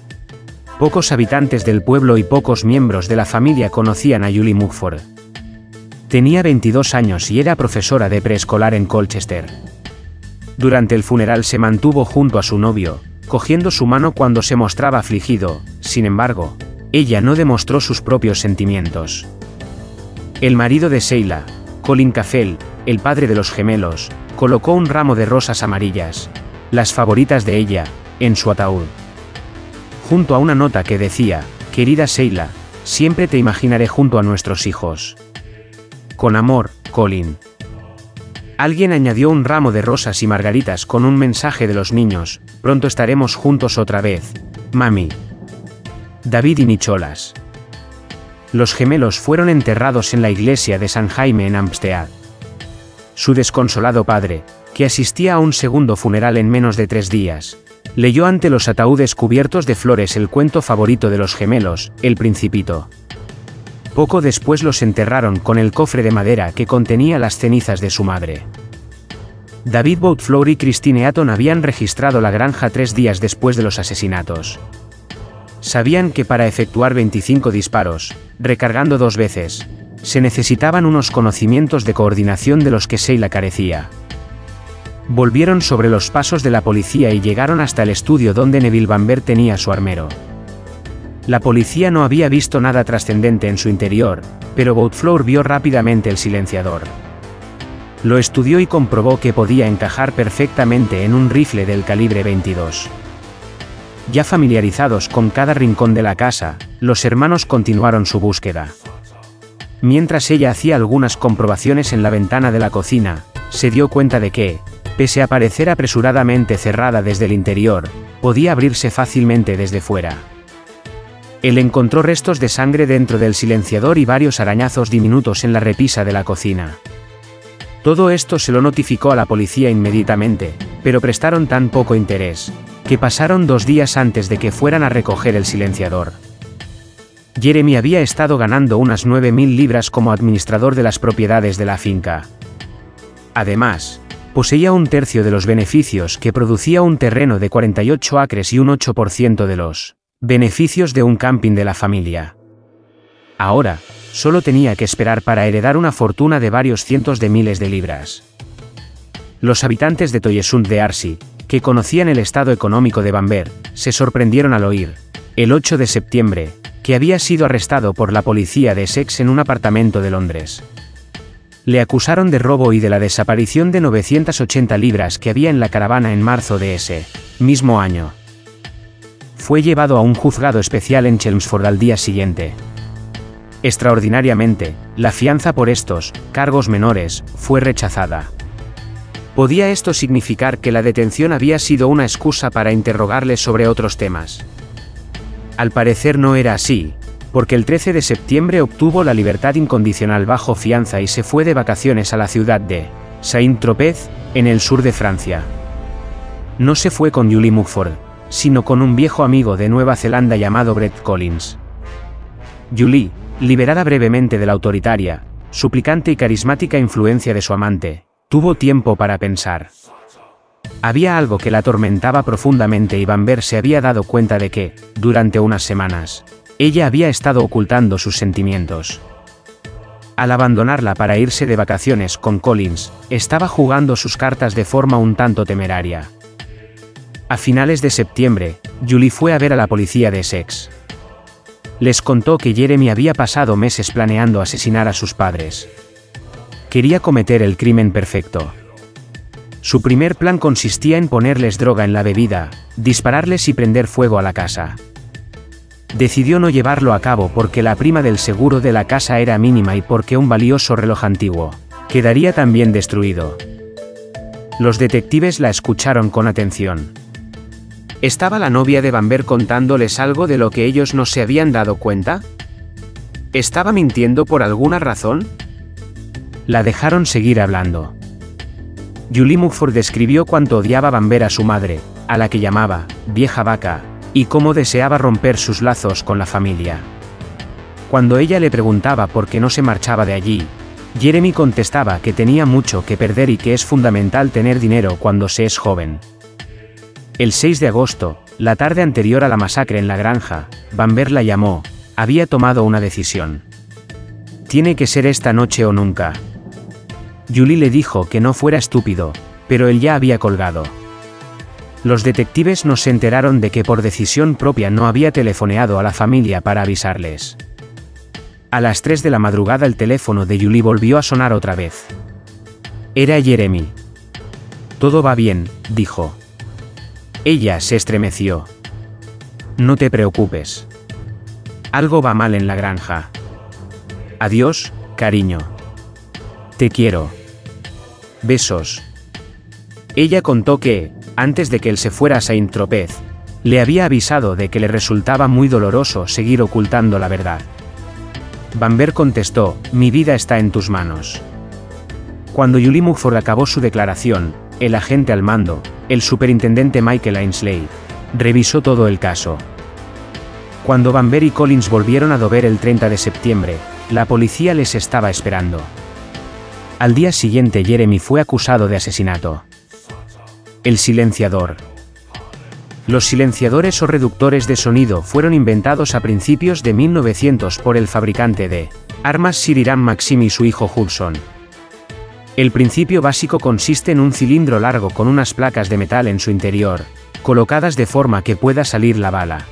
Speaker 2: Pocos habitantes del pueblo y pocos miembros de la familia conocían a Julie Mugford. Tenía 22 años y era profesora de preescolar en Colchester. Durante el funeral se mantuvo junto a su novio, cogiendo su mano cuando se mostraba afligido. Sin embargo, ella no demostró sus propios sentimientos. El marido de Sheila, Colin Caffell, el padre de los gemelos, colocó un ramo de rosas amarillas, las favoritas de ella, en su ataúd. Junto a una nota que decía: «Querida Sheila, siempre te imaginaré junto a nuestros hijos. Con amor, Colin». Alguien añadió un ramo de rosas y margaritas con un mensaje de los niños: «Pronto estaremos juntos otra vez, mami». David y Nicholas. Los gemelos fueron enterrados en la iglesia de San Jaime en Hampstead. Su desconsolado padre, que asistía a un segundo funeral en menos de 3 días, leyó ante los ataúdes cubiertos de flores el cuento favorito de los gemelos, El Principito. Poco después los enterraron con el cofre de madera que contenía las cenizas de su madre. David Both Floor y Christine Eaton habían registrado la granja 3 días después de los asesinatos. Sabían que para efectuar 25 disparos, recargando 2 veces, se necesitaban unos conocimientos de coordinación de los que Sheila carecía. Volvieron sobre los pasos de la policía y llegaron hasta el estudio donde Neville Bamber tenía su armero. La policía no había visto nada trascendente en su interior, pero Both Floor vio rápidamente el silenciador. Lo estudió y comprobó que podía encajar perfectamente en un rifle del calibre 22. Ya familiarizados con cada rincón de la casa, los hermanos continuaron su búsqueda. Mientras ella hacía algunas comprobaciones en la ventana de la cocina, se dio cuenta de que, pese a parecer apresuradamente cerrada desde el interior, podía abrirse fácilmente desde fuera. Él encontró restos de sangre dentro del silenciador y varios arañazos diminutos en la repisa de la cocina. Todo esto se lo notificó a la policía inmediatamente, pero prestaron tan poco interés, que pasaron 2 días antes de que fueran a recoger el silenciador. Jeremy había estado ganando unas 9.000 libras como administrador de las propiedades de la finca. Además, poseía 1/3 de los beneficios que producía un terreno de 48 acres y un 8% de los beneficios de un camping de la familia. Ahora, solo tenía que esperar para heredar una fortuna de varios cientos de miles de libras. Los habitantes de Toyesund de Arsi, que conocían el estado económico de Bamber, se sorprendieron al oír, el 8 de septiembre, que había sido arrestado por la policía de Essex en un apartamento de Londres. Le acusaron de robo y de la desaparición de 980 libras que había en la caravana en marzo de ese mismo año. Fue llevado a un juzgado especial en Chelmsford al día siguiente. Extraordinariamente, la fianza por estos cargos menores fue rechazada. ¿Podía esto significar que la detención había sido una excusa para interrogarle sobre otros temas? Al parecer no era así, porque el 13 de septiembre obtuvo la libertad incondicional bajo fianza y se fue de vacaciones a la ciudad de Saint-Tropez, en el sur de Francia. No se fue con Julie Mugford, sino con un viejo amigo de Nueva Zelanda llamado Brett Collins. Julie, liberada brevemente de la autoritaria, suplicante y carismática influencia de su amante, tuvo tiempo para pensar. Había algo que la atormentaba profundamente y Bamber se había dado cuenta de que, durante unas semanas, ella había estado ocultando sus sentimientos. Al abandonarla para irse de vacaciones con Collins, estaba jugando sus cartas de forma un tanto temeraria. A finales de septiembre, Julie fue a ver a la policía de Essex. Les contó que Jeremy había pasado meses planeando asesinar a sus padres. Quería cometer el crimen perfecto. Su primer plan consistía en ponerles droga en la bebida, dispararles y prender fuego a la casa. Decidió no llevarlo a cabo porque la prima del seguro de la casa era mínima y porque un valioso reloj antiguo quedaría también destruido. Los detectives la escucharon con atención. ¿Estaba la novia de Bamber contándoles algo de lo que ellos no se habían dado cuenta? ¿Estaba mintiendo por alguna razón? La dejaron seguir hablando. Julie Mugford describió cuánto odiaba Bamber a su madre, a la que llamaba vieja vaca, y cómo deseaba romper sus lazos con la familia. Cuando ella le preguntaba por qué no se marchaba de allí, Jeremy contestaba que tenía mucho que perder y que es fundamental tener dinero cuando se es joven. El 6 de agosto, la tarde anterior a la masacre en la granja, Bamber la llamó. Había tomado una decisión. Tiene que ser esta noche o nunca. Julie le dijo que no fuera estúpido, pero él ya había colgado. Los detectives no se enteraron de que por decisión propia no había telefoneado a la familia para avisarles. A las 3 de la madrugada el teléfono de Julie volvió a sonar otra vez. Era Jeremy. Todo va bien, dijo. Ella se estremeció. No te preocupes. Algo va mal en la granja. Adiós, cariño. Te quiero. Besos. Ella contó que, antes de que él se fuera a Saint-Tropez, le había avisado de que le resultaba muy doloroso seguir ocultando la verdad. Bamber contestó, mi vida está en tus manos. Cuando Julie Mugford acabó su declaración, el agente al mando, el superintendente Michael Ainsley, revisó todo el caso. Cuando Bamber y Collins volvieron a Dover el 30 de septiembre, la policía les estaba esperando. Al día siguiente Jeremy fue acusado de asesinato. El silenciador. Los silenciadores o reductores de sonido fueron inventados a principios de 1900 por el fabricante de armas Sir Hiram Maxim y su hijo Hudson. El principio básico consiste en un cilindro largo con unas placas de metal en su interior, colocadas de forma que pueda salir la bala.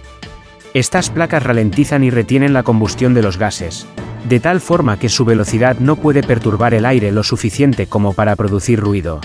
Speaker 2: Estas placas ralentizan y retienen la combustión de los gases, de tal forma que su velocidad no puede perturbar el aire lo suficiente como para producir ruido.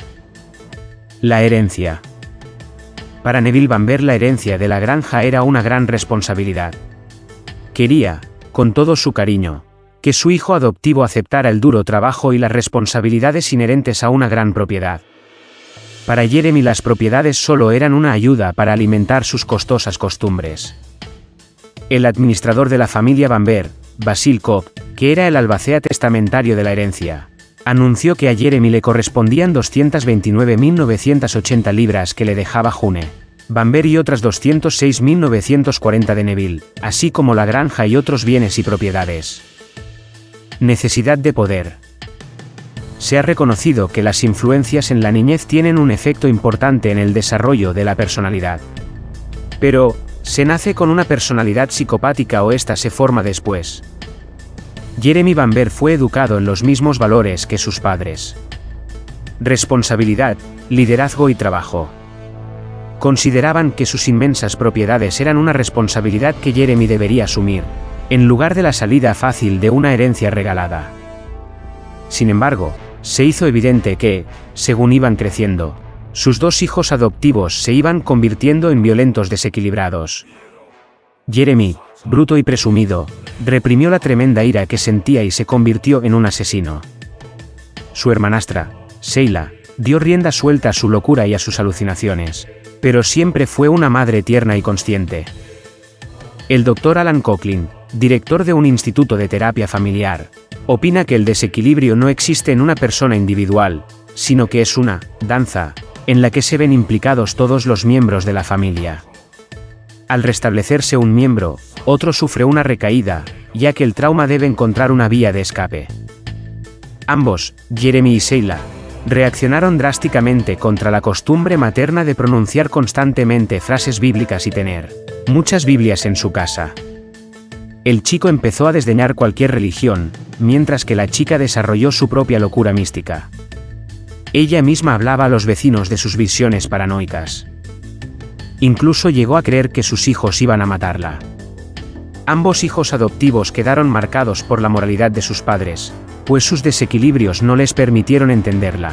Speaker 2: La herencia. Para Neville Bamber la herencia de la granja era una gran responsabilidad. Quería, con todo su cariño, que su hijo adoptivo aceptara el duro trabajo y las responsabilidades inherentes a una gran propiedad. Para Jeremy las propiedades solo eran una ayuda para alimentar sus costosas costumbres. El administrador de la familia Bamber, Basil Cobb, que era el albacea testamentario de la herencia, Anunció que a Jeremy le correspondían 229.980 libras que le dejaba June Bamber y otras 206.940 de Neville, así como la granja y otros bienes y propiedades. Necesidad de poder. Se ha reconocido que las influencias en la niñez tienen un efecto importante en el desarrollo de la personalidad. Pero, ¿se nace con una personalidad psicopática o esta se forma después? Jeremy Bamber fue educado en los mismos valores que sus padres. Responsabilidad, liderazgo y trabajo. Consideraban que sus inmensas propiedades eran una responsabilidad que Jeremy debería asumir, en lugar de la salida fácil de una herencia regalada. Sin embargo, se hizo evidente que, según iban creciendo, sus dos hijos adoptivos se iban convirtiendo en violentos desequilibrados. Jeremy, bruto y presumido, reprimió la tremenda ira que sentía y se convirtió en un asesino. Su hermanastra, Sheila, dio rienda suelta a su locura y a sus alucinaciones, pero siempre fue una madre tierna y consciente. El Dr. Alan Cochrane, director de un instituto de terapia familiar, opina que el desequilibrio no existe en una persona individual, sino que es una danza, en la que se ven implicados todos los miembros de la familia. Al restablecerse un miembro, otro sufre una recaída, ya que el trauma debe encontrar una vía de escape. Ambos, Jeremy y Sheila, reaccionaron drásticamente contra la costumbre materna de pronunciar constantemente frases bíblicas y tener muchas Biblias en su casa. El chico empezó a desdeñar cualquier religión, mientras que la chica desarrolló su propia locura mística. Ella misma hablaba a los vecinos de sus visiones paranoicas. Incluso llegó a creer que sus hijos iban a matarla. Ambos hijos adoptivos quedaron marcados por la moralidad de sus padres, pues sus desequilibrios no les permitieron entenderla.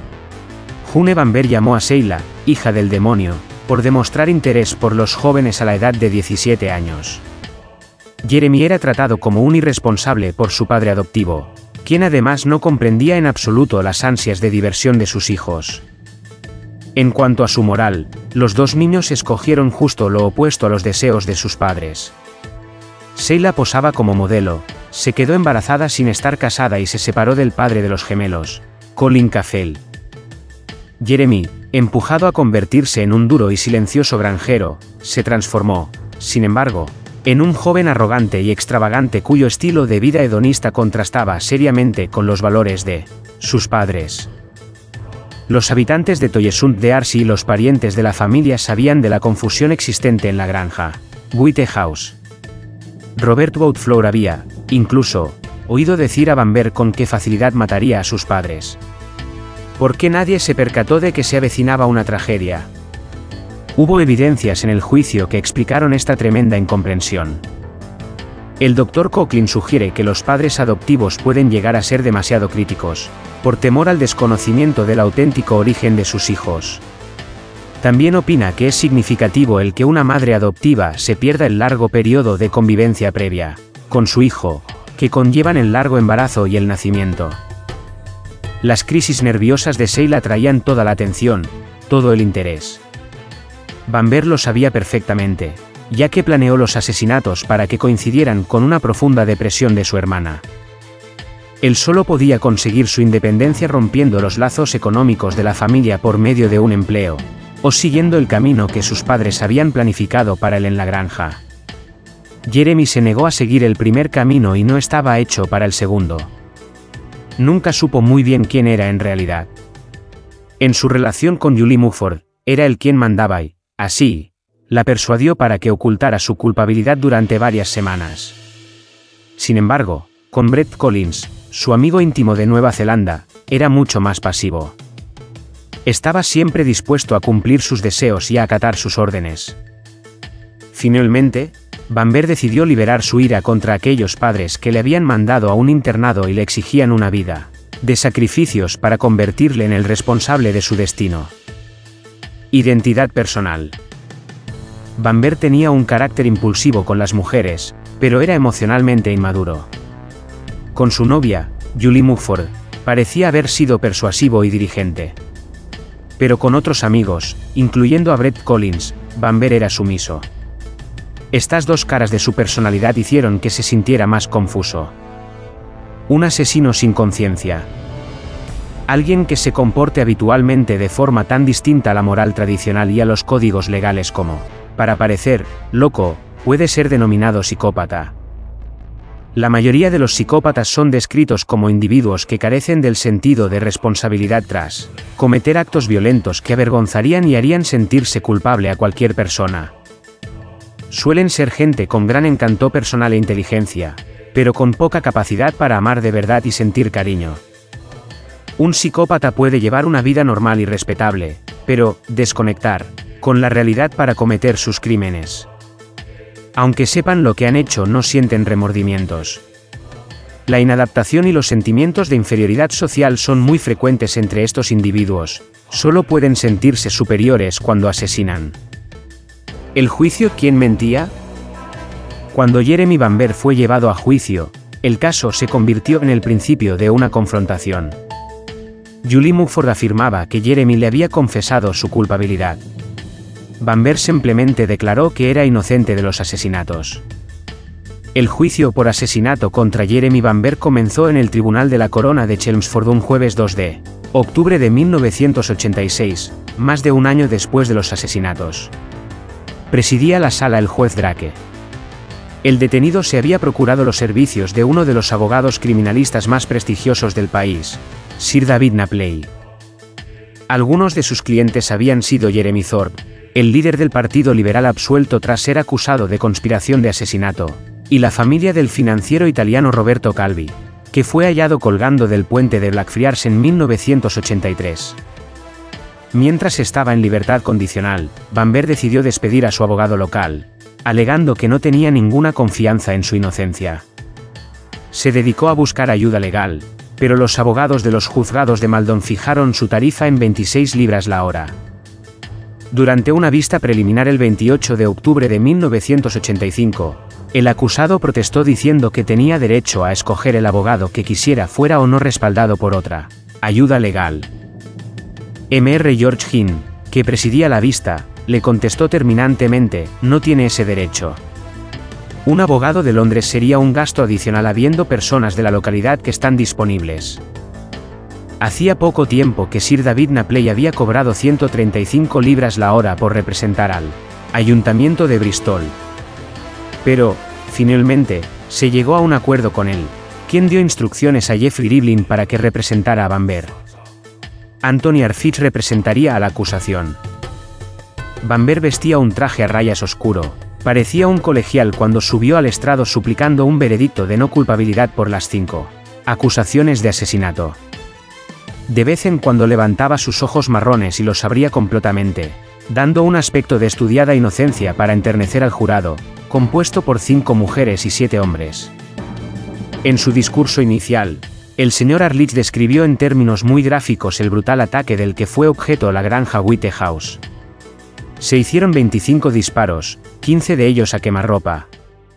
Speaker 2: June Bamber llamó a Sheila, hija del demonio, por demostrar interés por los jóvenes a la edad de 17 años. Jeremy era tratado como un irresponsable por su padre adoptivo, quien además no comprendía en absoluto las ansias de diversión de sus hijos. En cuanto a su moral, los dos niños escogieron justo lo opuesto a los deseos de sus padres. Sheila posaba como modelo, se quedó embarazada sin estar casada y se separó del padre de los gemelos, Colin Caffell. Jeremy, empujado a convertirse en un duro y silencioso granjero, se transformó, sin embargo, en un joven arrogante y extravagante cuyo estilo de vida hedonista contrastaba seriamente con los valores de sus padres. Los habitantes de Toyesund de Arsi y los parientes de la familia sabían de la confusión existente en la granja White House. Robert Boutflour había, incluso, oído decir a Bamber con qué facilidad mataría a sus padres. ¿Por qué nadie se percató de que se avecinaba una tragedia? Hubo evidencias en el juicio que explicaron esta tremenda incomprensión. El Dr. Cochrane sugiere que los padres adoptivos pueden llegar a ser demasiado críticos, por temor al desconocimiento del auténtico origen de sus hijos. También opina que es significativo el que una madre adoptiva se pierda el largo periodo de convivencia previa con su hijo, que conllevan el largo embarazo y el nacimiento. Las crisis nerviosas de Sheila atraían toda la atención, todo el interés. Bamber lo sabía perfectamente, ya que planeó los asesinatos para que coincidieran con una profunda depresión de su hermana. Él solo podía conseguir su independencia rompiendo los lazos económicos de la familia por medio de un empleo, o siguiendo el camino que sus padres habían planificado para él en la granja. Jeremy se negó a seguir el primer camino y no estaba hecho para el segundo. Nunca supo muy bien quién era en realidad. En su relación con Julie Mumford, era él quien mandaba y, así, la persuadió para que ocultara su culpabilidad durante varias semanas. Sin embargo, con Brett Collins, su amigo íntimo de Nueva Zelanda, era mucho más pasivo. Estaba siempre dispuesto a cumplir sus deseos y a acatar sus órdenes. Finalmente, Bamber decidió liberar su ira contra aquellos padres que le habían mandado a un internado y le exigían una vida de sacrificios para convertirle en el responsable de su destino. Identidad personal. Bamber tenía un carácter impulsivo con las mujeres, pero era emocionalmente inmaduro. Con su novia, Julie Mumford, parecía haber sido persuasivo y dirigente. Pero con otros amigos, incluyendo a Brett Collins, Bamber era sumiso. Estas dos caras de su personalidad hicieron que se sintiera más confuso. Un asesino sin conciencia. Alguien que se comporte habitualmente de forma tan distinta a la moral tradicional y a los códigos legales como, para parecer, loco, puede ser denominado psicópata. La mayoría de los psicópatas son descritos como individuos que carecen del sentido de responsabilidad tras cometer actos violentos que avergonzarían y harían sentirse culpable a cualquier persona. Suelen ser gente con gran encanto personal e inteligencia, pero con poca capacidad para amar de verdad y sentir cariño. Un psicópata puede llevar una vida normal y respetable, pero desconectar con la realidad para cometer sus crímenes. Aunque sepan lo que han hecho, no sienten remordimientos. La inadaptación y los sentimientos de inferioridad social son muy frecuentes entre estos individuos. Solo pueden sentirse superiores cuando asesinan. ¿El juicio quién mentía? Cuando Jeremy Bamber fue llevado a juicio, el caso se convirtió en el principio de una confrontación. Julie Mumford afirmaba que Jeremy le había confesado su culpabilidad. Bamber simplemente declaró que era inocente de los asesinatos. El juicio por asesinato contra Jeremy Bamber comenzó en el Tribunal de la Corona de Chelmsford un jueves 2 de octubre de 1986, más de un año después de los asesinatos. Presidía la sala el juez Drake. El detenido se había procurado los servicios de uno de los abogados criminalistas más prestigiosos del país, Sir David Napley. Algunos de sus clientes habían sido Jeremy Thorpe, el líder del Partido Liberal absuelto tras ser acusado de conspiración de asesinato, y la familia del financiero italiano Roberto Calvi, que fue hallado colgando del puente de Blackfriars en 1983. Mientras estaba en libertad condicional, Bamber decidió despedir a su abogado local, alegando que no tenía ninguna confianza en su inocencia. Se dedicó a buscar ayuda legal, pero los abogados de los juzgados de Maldon fijaron su tarifa en 26 libras la hora. Durante una vista preliminar el 28 de octubre de 1985, el acusado protestó diciendo que tenía derecho a escoger el abogado que quisiera, fuera o no respaldado por otra ayuda legal. Mr. George Hinn, que presidía la vista, le contestó terminantemente: no tiene ese derecho. Un abogado de Londres sería un gasto adicional habiendo personas de la localidad que están disponibles. Hacía poco tiempo que Sir David Napley había cobrado 135 libras la hora por representar al Ayuntamiento de Bristol. Pero, finalmente, se llegó a un acuerdo con él, quien dio instrucciones a Jeffrey Rivlin para que representara a Bamber. Anthony Arfitch representaría a la acusación. Bamber vestía un traje a rayas oscuro, parecía un colegial cuando subió al estrado suplicando un veredicto de no culpabilidad por las 5 acusaciones de asesinato. De vez en cuando levantaba sus ojos marrones y los abría completamente, dando un aspecto de estudiada inocencia para enternecer al jurado, compuesto por 5 mujeres y 7 hombres. En su discurso inicial, el señor Arlich describió en términos muy gráficos el brutal ataque del que fue objeto la granja Whitehouse. Se hicieron 25 disparos, 15 de ellos a quemarropa.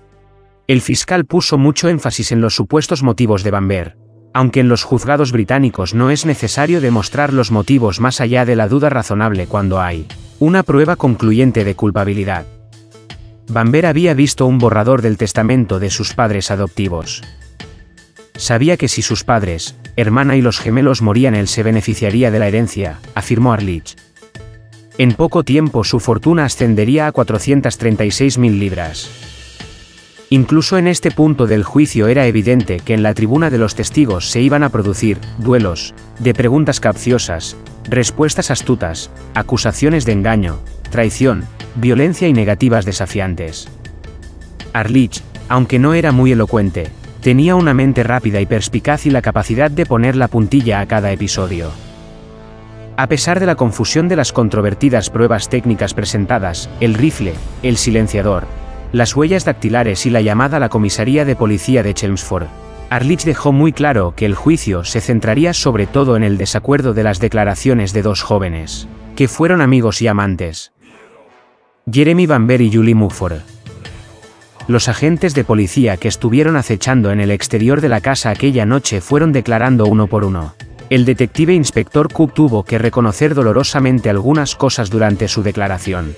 Speaker 2: El fiscal puso mucho énfasis en los supuestos motivos de Bamber, aunque en los juzgados británicos no es necesario demostrar los motivos más allá de la duda razonable cuando hay una prueba concluyente de culpabilidad. Bamber había visto un borrador del testamento de sus padres adoptivos. Sabía que si sus padres, hermana y los gemelos morían, él se beneficiaría de la herencia, afirmó Arlich. En poco tiempo su fortuna ascendería a 436.000 libras. Incluso en este punto del juicio era evidente que en la tribuna de los testigos se iban a producir duelos de preguntas capciosas, respuestas astutas, acusaciones de engaño, traición, violencia y negativas desafiantes. Arlich, aunque no era muy elocuente, tenía una mente rápida y perspicaz y la capacidad de poner la puntilla a cada episodio. A pesar de la confusión de las controvertidas pruebas técnicas presentadas, el rifle, el silenciador, las huellas dactilares y la llamada a la comisaría de policía de Chelmsford, Arlich dejó muy claro que el juicio se centraría sobre todo en el desacuerdo de las declaraciones de 2 jóvenes, que fueron amigos y amantes: Jeremy Bamber y Julie Mumford. Los agentes de policía que estuvieron acechando en el exterior de la casa aquella noche fueron declarando uno por uno. El detective inspector Cook tuvo que reconocer dolorosamente algunas cosas durante su declaración.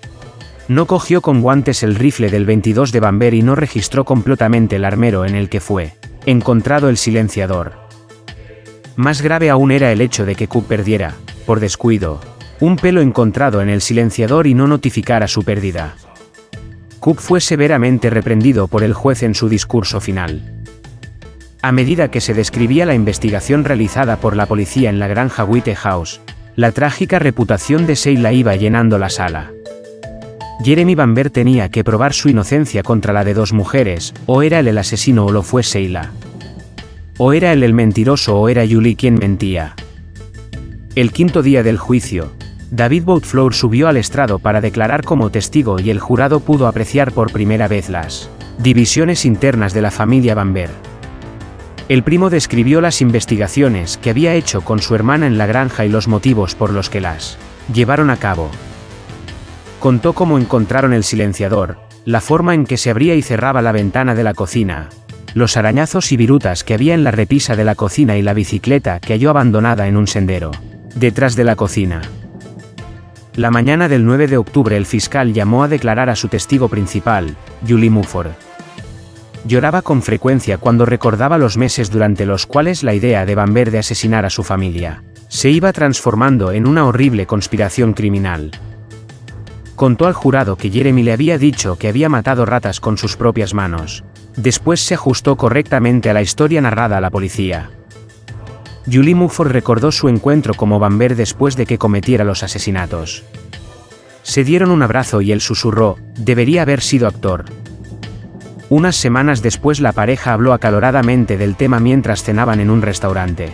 Speaker 2: No cogió con guantes el rifle del 22 de Bamber y no registró completamente el armero en el que fue encontrado el silenciador. Más grave aún era el hecho de que Coop perdiera, por descuido, un pelo encontrado en el silenciador y no notificara su pérdida. Coop fue severamente reprendido por el juez en su discurso final. A medida que se describía la investigación realizada por la policía en la granja Whitehouse, la trágica reputación de Sheila iba llenando la sala. Jeremy Bamber tenía que probar su inocencia contra la de dos mujeres, o era él el asesino o lo fue Sheila. O era él el mentiroso o era Julie quien mentía. El quinto día del juicio, David Boutflour subió al estrado para declarar como testigo y el jurado pudo apreciar por primera vez las divisiones internas de la familia Bamber. El primo describió las investigaciones que había hecho con su hermana en la granja y los motivos por los que las llevaron a cabo. Contó cómo encontraron el silenciador, la forma en que se abría y cerraba la ventana de la cocina, los arañazos y virutas que había en la repisa de la cocina y la bicicleta que halló abandonada en un sendero detrás de la cocina. La mañana del 9 de octubre el fiscal llamó a declarar a su testigo principal, Julie Mumford. Lloraba con frecuencia cuando recordaba los meses durante los cuales la idea de Bamber de asesinar a su familia se iba transformando en una horrible conspiración criminal. Contó al jurado que Jeremy le había dicho que había matado ratas con sus propias manos. Después se ajustó correctamente a la historia narrada a la policía. Julie Mumford recordó su encuentro como Bamber después de que cometiera los asesinatos. Se dieron un abrazo y él susurró, debería haber sido actor. Unas semanas después la pareja habló acaloradamente del tema mientras cenaban en un restaurante.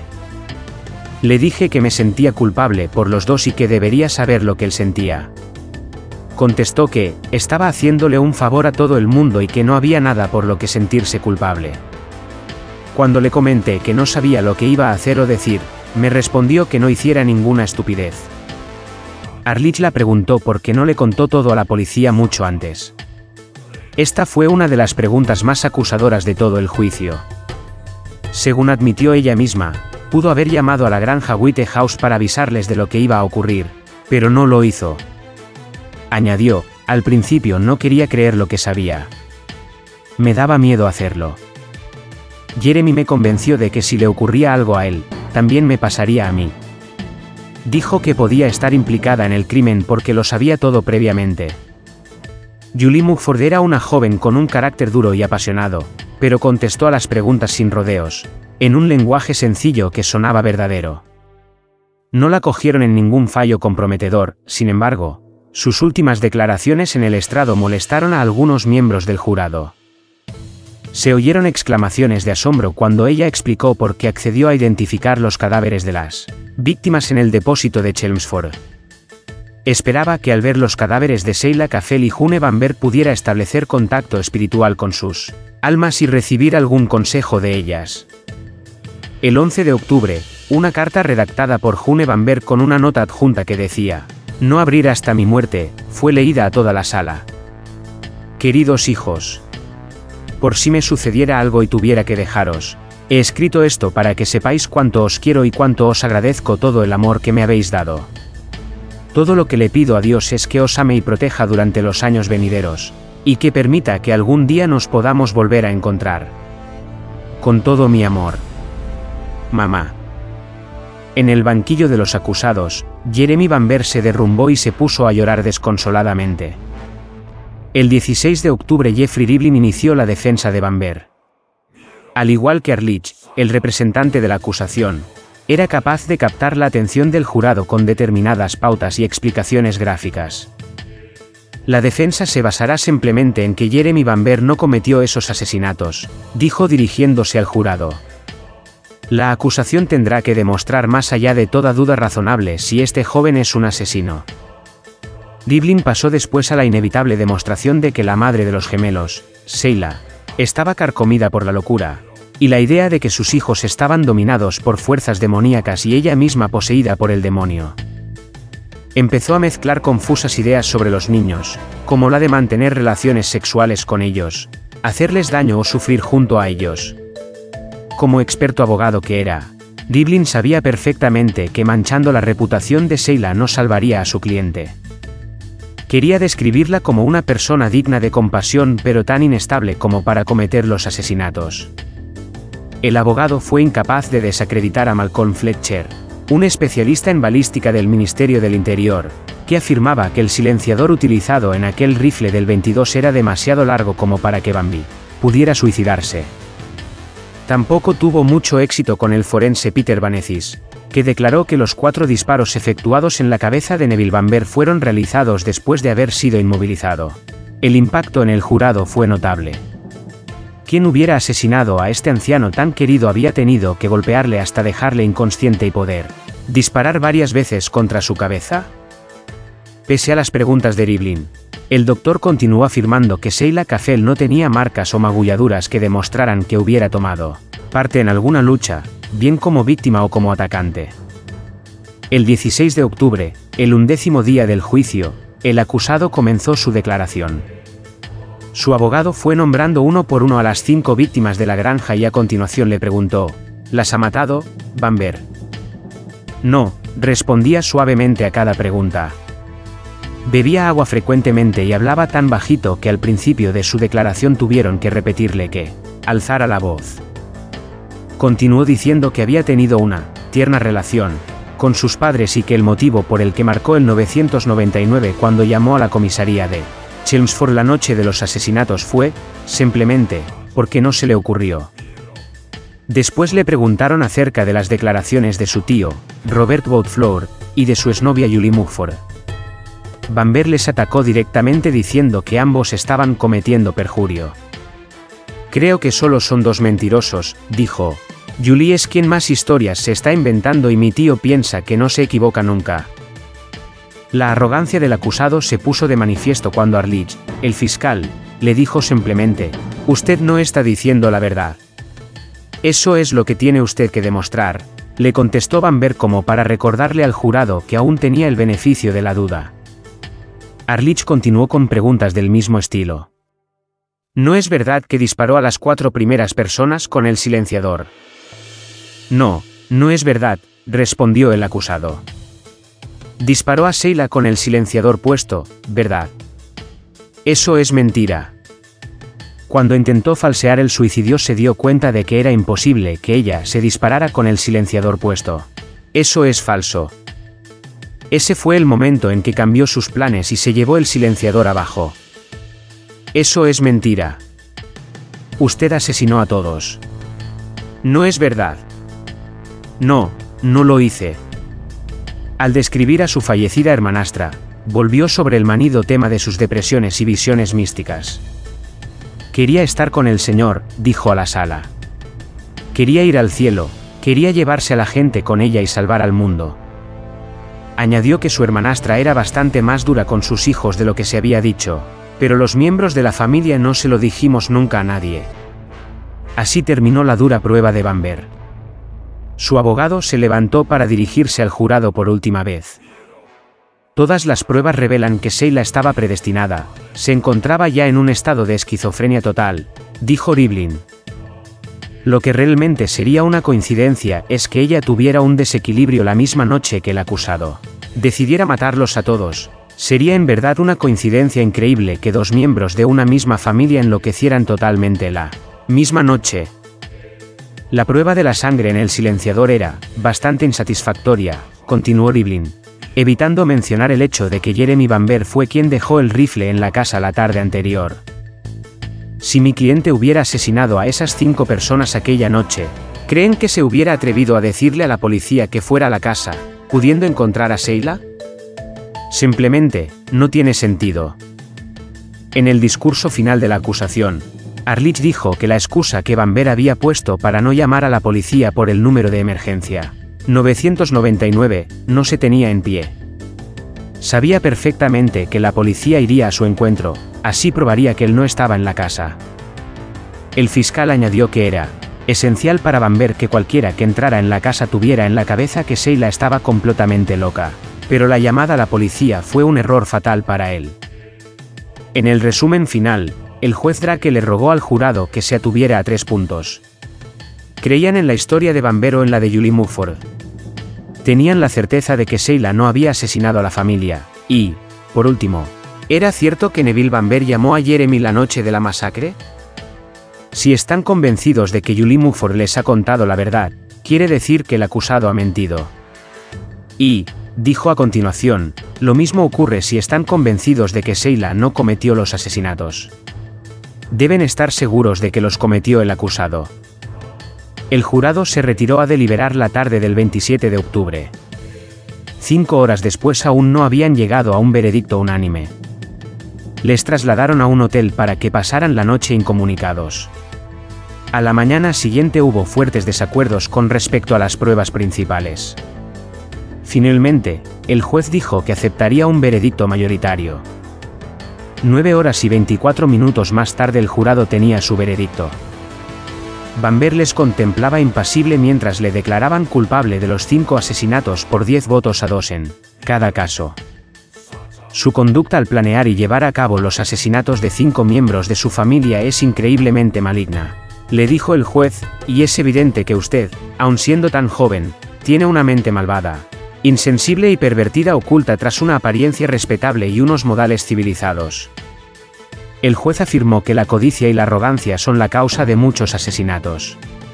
Speaker 2: Le dije que me sentía culpable por los dos y que debería saber lo que él sentía. Contestó que estaba haciéndole un favor a todo el mundo y que no había nada por lo que sentirse culpable. Cuando le comenté que no sabía lo que iba a hacer o decir, me respondió que no hiciera ninguna estupidez. Arlich la preguntó por qué no le contó todo a la policía mucho antes. Esta fue una de las preguntas más acusadoras de todo el juicio. Según admitió ella misma, pudo haber llamado a la granja Whitehouse para avisarles de lo que iba a ocurrir, pero no lo hizo. Añadió, al principio no quería creer lo que sabía. Me daba miedo hacerlo. Jeremy me convenció de que si le ocurría algo a él, también me pasaría a mí. Dijo que podía estar implicada en el crimen porque lo sabía todo previamente. Julie Mumford era una joven con un carácter duro y apasionado, pero contestó a las preguntas sin rodeos, en un lenguaje sencillo que sonaba verdadero. No la cogieron en ningún fallo comprometedor, sin embargo, sus últimas declaraciones en el estrado molestaron a algunos miembros del jurado. Se oyeron exclamaciones de asombro cuando ella explicó por qué accedió a identificar los cadáveres de las víctimas en el depósito de Chelmsford. Esperaba que al ver los cadáveres de Sheila Caffel y June Bamber pudiera establecer contacto espiritual con sus almas y recibir algún consejo de ellas. El 11 de octubre, una carta redactada por June Bamber con una nota adjunta que decía, no abrir hasta mi muerte, fue leída a toda la sala. Queridos hijos, por si me sucediera algo y tuviera que dejaros, he escrito esto para que sepáis cuánto os quiero y cuánto os agradezco todo el amor que me habéis dado. Todo lo que le pido a Dios es que os ame y proteja durante los años venideros, y que permita que algún día nos podamos volver a encontrar. Con todo mi amor. Mamá. En el banquillo de los acusados, Jeremy Bamber se derrumbó y se puso a llorar desconsoladamente. El 16 de octubre Jeffrey Rivlin inició la defensa de Bamber. Al igual que Arlich, el representante de la acusación, era capaz de captar la atención del jurado con determinadas pautas y explicaciones gráficas. La defensa se basará simplemente en que Jeremy Bamber no cometió esos asesinatos, dijo dirigiéndose al jurado. La acusación tendrá que demostrar más allá de toda duda razonable si este joven es un asesino. Rivlin pasó después a la inevitable demostración de que la madre de los gemelos, Sheila, estaba carcomida por la locura, y la idea de que sus hijos estaban dominados por fuerzas demoníacas y ella misma poseída por el demonio. Empezó a mezclar confusas ideas sobre los niños, como la de mantener relaciones sexuales con ellos, hacerles daño o sufrir junto a ellos. Como experto abogado que era, Rivlin sabía perfectamente que manchando la reputación de Sheila no salvaría a su cliente. Quería describirla como una persona digna de compasión pero tan inestable como para cometer los asesinatos. El abogado fue incapaz de desacreditar a Malcolm Fletcher, un especialista en balística del Ministerio del Interior, que afirmaba que el silenciador utilizado en aquel rifle del 22 era demasiado largo como para que Bambi pudiera suicidarse. Tampoco tuvo mucho éxito con el forense Peter Vanesis, que declaró que los 4 disparos efectuados en la cabeza de Neville Bamber fueron realizados después de haber sido inmovilizado. El impacto en el jurado fue notable. ¿Quién hubiera asesinado a este anciano tan querido había tenido que golpearle hasta dejarle inconsciente y poder disparar varias veces contra su cabeza? Pese a las preguntas de Rivlin, el doctor continuó afirmando que Sheila Caffell no tenía marcas o magulladuras que demostraran que hubiera tomado parte en alguna lucha, bien como víctima o como atacante. El 16 de octubre, el 11º día del juicio, el acusado comenzó su declaración. Su abogado fue nombrando uno por uno a las 5 víctimas de la granja y a continuación le preguntó: ¿las ha matado, Bamber? No, respondía suavemente a cada pregunta. Bebía agua frecuentemente y hablaba tan bajito que al principio de su declaración tuvieron que repetirle que alzara la voz. Continuó diciendo que había tenido una tierna relación con sus padres y que el motivo por el que marcó el 999 cuando llamó a la comisaría de Chelmsford la noche de los asesinatos fue, simplemente, porque no se le ocurrió. Después le preguntaron acerca de las declaraciones de su tío, Robert Boutfleur, y de su exnovia Julie Mugford. Bamber les atacó directamente diciendo que ambos estaban cometiendo perjurio. Creo que solo son 2 mentirosos, dijo. Julie es quien más historias se está inventando y mi tío piensa que no se equivoca nunca. La arrogancia del acusado se puso de manifiesto cuando Arledge, el fiscal, le dijo simplemente: «Usted no está diciendo la verdad». «Eso es lo que tiene usted que demostrar», le contestó Bamber como para recordarle al jurado que aún tenía el beneficio de la duda. Arledge continuó con preguntas del mismo estilo. «¿No es verdad que disparó a las 4 primeras personas con el silenciador?» «No, no es verdad», respondió el acusado. «Disparó a Sheila con el silenciador puesto, ¿verdad?» «Eso es mentira». Cuando intentó falsear el suicidio se dio cuenta de que era imposible que ella se disparara con el silenciador puesto. «Eso es falso». Ese fue el momento en que cambió sus planes y se llevó el silenciador abajo. «Eso es mentira. Usted asesinó a todos». «No es verdad». «No, no lo hice». Al describir a su fallecida hermanastra, volvió sobre el manido tema de sus depresiones y visiones místicas. «Quería estar con el Señor», dijo a la sala. «Quería ir al cielo, quería llevarse a la gente con ella y salvar al mundo». Añadió que su hermanastra era bastante más dura con sus hijos de lo que se había dicho, pero los miembros de la familia no se lo dijimos nunca a nadie. Así terminó la dura prueba de Bamber. Su abogado se levantó para dirigirse al jurado por última vez. «Todas las pruebas revelan que Sheila estaba predestinada, se encontraba ya en un estado de esquizofrenia total», dijo Rivlin. «Lo que realmente sería una coincidencia es que ella tuviera un desequilibrio la misma noche que el acusado decidiera matarlos a todos. Sería en verdad una coincidencia increíble que 2 miembros de una misma familia enloquecieran totalmente la misma noche». La prueba de la sangre en el silenciador era bastante insatisfactoria, continuó Rivlin, evitando mencionar el hecho de que Jeremy Bamber fue quien dejó el rifle en la casa la tarde anterior. Si mi cliente hubiera asesinado a esas 5 personas aquella noche, ¿creen que se hubiera atrevido a decirle a la policía que fuera a la casa, pudiendo encontrar a Sheila? Simplemente, no tiene sentido. En el discurso final de la acusación, Arledge dijo que la excusa que Bamber había puesto para no llamar a la policía por el número de emergencia 999 no se tenía en pie. Sabía perfectamente que la policía iría a su encuentro, así probaría que él no estaba en la casa. El fiscal añadió que era esencial para Bamber que cualquiera que entrara en la casa tuviera en la cabeza que Sheila estaba completamente loca, pero la llamada a la policía fue un error fatal para él. En el resumen final, el juez Drake le rogó al jurado que se atuviera a 3 puntos. Creían en la historia de Bamber o en la de Julie Mugford. Tenían la certeza de que Sheila no había asesinado a la familia, y, por último, ¿era cierto que Neville Bamber llamó a Jeremy la noche de la masacre? Si están convencidos de que Julie Mumford les ha contado la verdad, quiere decir que el acusado ha mentido. Y, dijo a continuación, lo mismo ocurre si están convencidos de que Sheila no cometió los asesinatos. Deben estar seguros de que los cometió el acusado. El jurado se retiró a deliberar la tarde del 27 de octubre. 5 horas después aún no habían llegado a un veredicto unánime. Les trasladaron a un hotel para que pasaran la noche incomunicados. A la mañana siguiente hubo fuertes desacuerdos con respecto a las pruebas principales. Finalmente, el juez dijo que aceptaría un veredicto mayoritario. 9 horas y 24 minutos más tarde el jurado tenía su veredicto. Bamber les contemplaba impasible mientras le declaraban culpable de los 5 asesinatos por 10 votos a 2 en cada caso. Su conducta al planear y llevar a cabo los asesinatos de 5 miembros de su familia es increíblemente maligna, le dijo el juez, y es evidente que usted, aun siendo tan joven, tiene una mente malvada, insensible y pervertida oculta tras una apariencia respetable y unos modales civilizados. El juez afirmó que la codicia y la arrogancia son la causa de muchos asesinatos.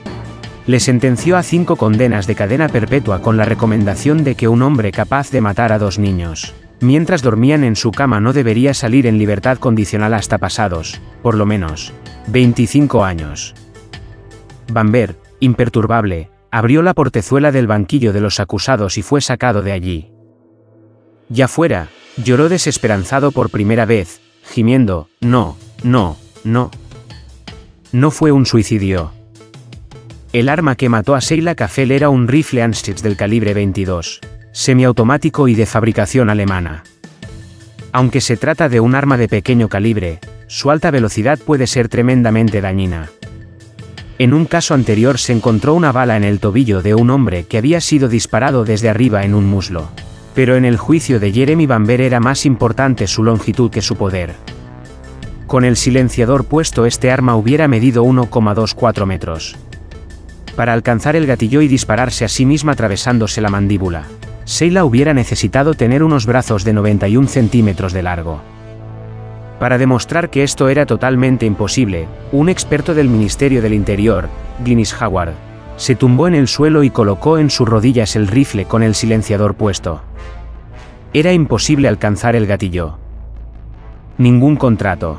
Speaker 2: Le sentenció a 5 condenas de cadena perpetua con la recomendación de que un hombre capaz de matar a 2 niños, mientras dormían en su cama no debería salir en libertad condicional hasta pasados, por lo menos, 25 años. Bamber, imperturbable, abrió la portezuela del banquillo de los acusados y fue sacado de allí. Ya fuera, lloró desesperanzado por primera vez, gimiendo, no, no, no. No fue un suicidio. El arma que mató a Sheila Caffel era un rifle Ansitz del calibre 22, semiautomático y de fabricación alemana. Aunque se trata de un arma de pequeño calibre, su alta velocidad puede ser tremendamente dañina. En un caso anterior se encontró una bala en el tobillo de un hombre que había sido disparado desde arriba en un muslo. Pero en el juicio de Jeremy Bamber era más importante su longitud que su poder. Con el silenciador puesto este arma hubiera medido 1,24 metros. Para alcanzar el gatillo y dispararse a sí misma atravesándose la mandíbula, Sheila hubiera necesitado tener unos brazos de 91 centímetros de largo. Para demostrar que esto era totalmente imposible, un experto del Ministerio del Interior, Glynis Howard, se tumbó en el suelo y colocó en sus rodillas el rifle con el silenciador puesto. Era imposible alcanzar el gatillo. Ningún contrato.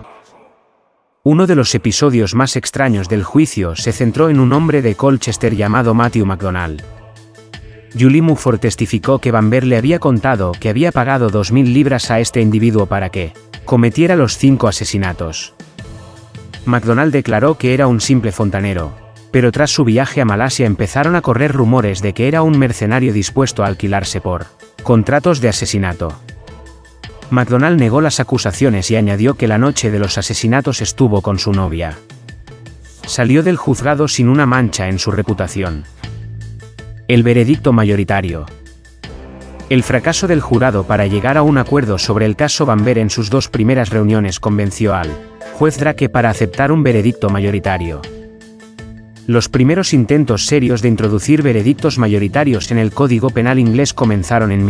Speaker 2: Uno de los episodios más extraños del juicio se centró en un hombre de Colchester llamado Matthew McDonald. Julie Mumford testificó que Bamber le había contado que había pagado 2.000 libras a este individuo para que cometiera los 5 asesinatos. McDonald declaró que era un simple fontanero, pero tras su viaje a Malasia empezaron a correr rumores de que era un mercenario dispuesto a alquilarse por contratos de asesinato. McDonald negó las acusaciones y añadió que la noche de los asesinatos estuvo con su novia. Salió del juzgado sin una mancha en su reputación. El veredicto mayoritario. El fracaso del jurado para llegar a un acuerdo sobre el caso Bamber en sus 2 primeras reuniones convenció al juez Drake para aceptar un veredicto mayoritario. Los primeros intentos serios de introducir veredictos mayoritarios en el Código Penal inglés comenzaron en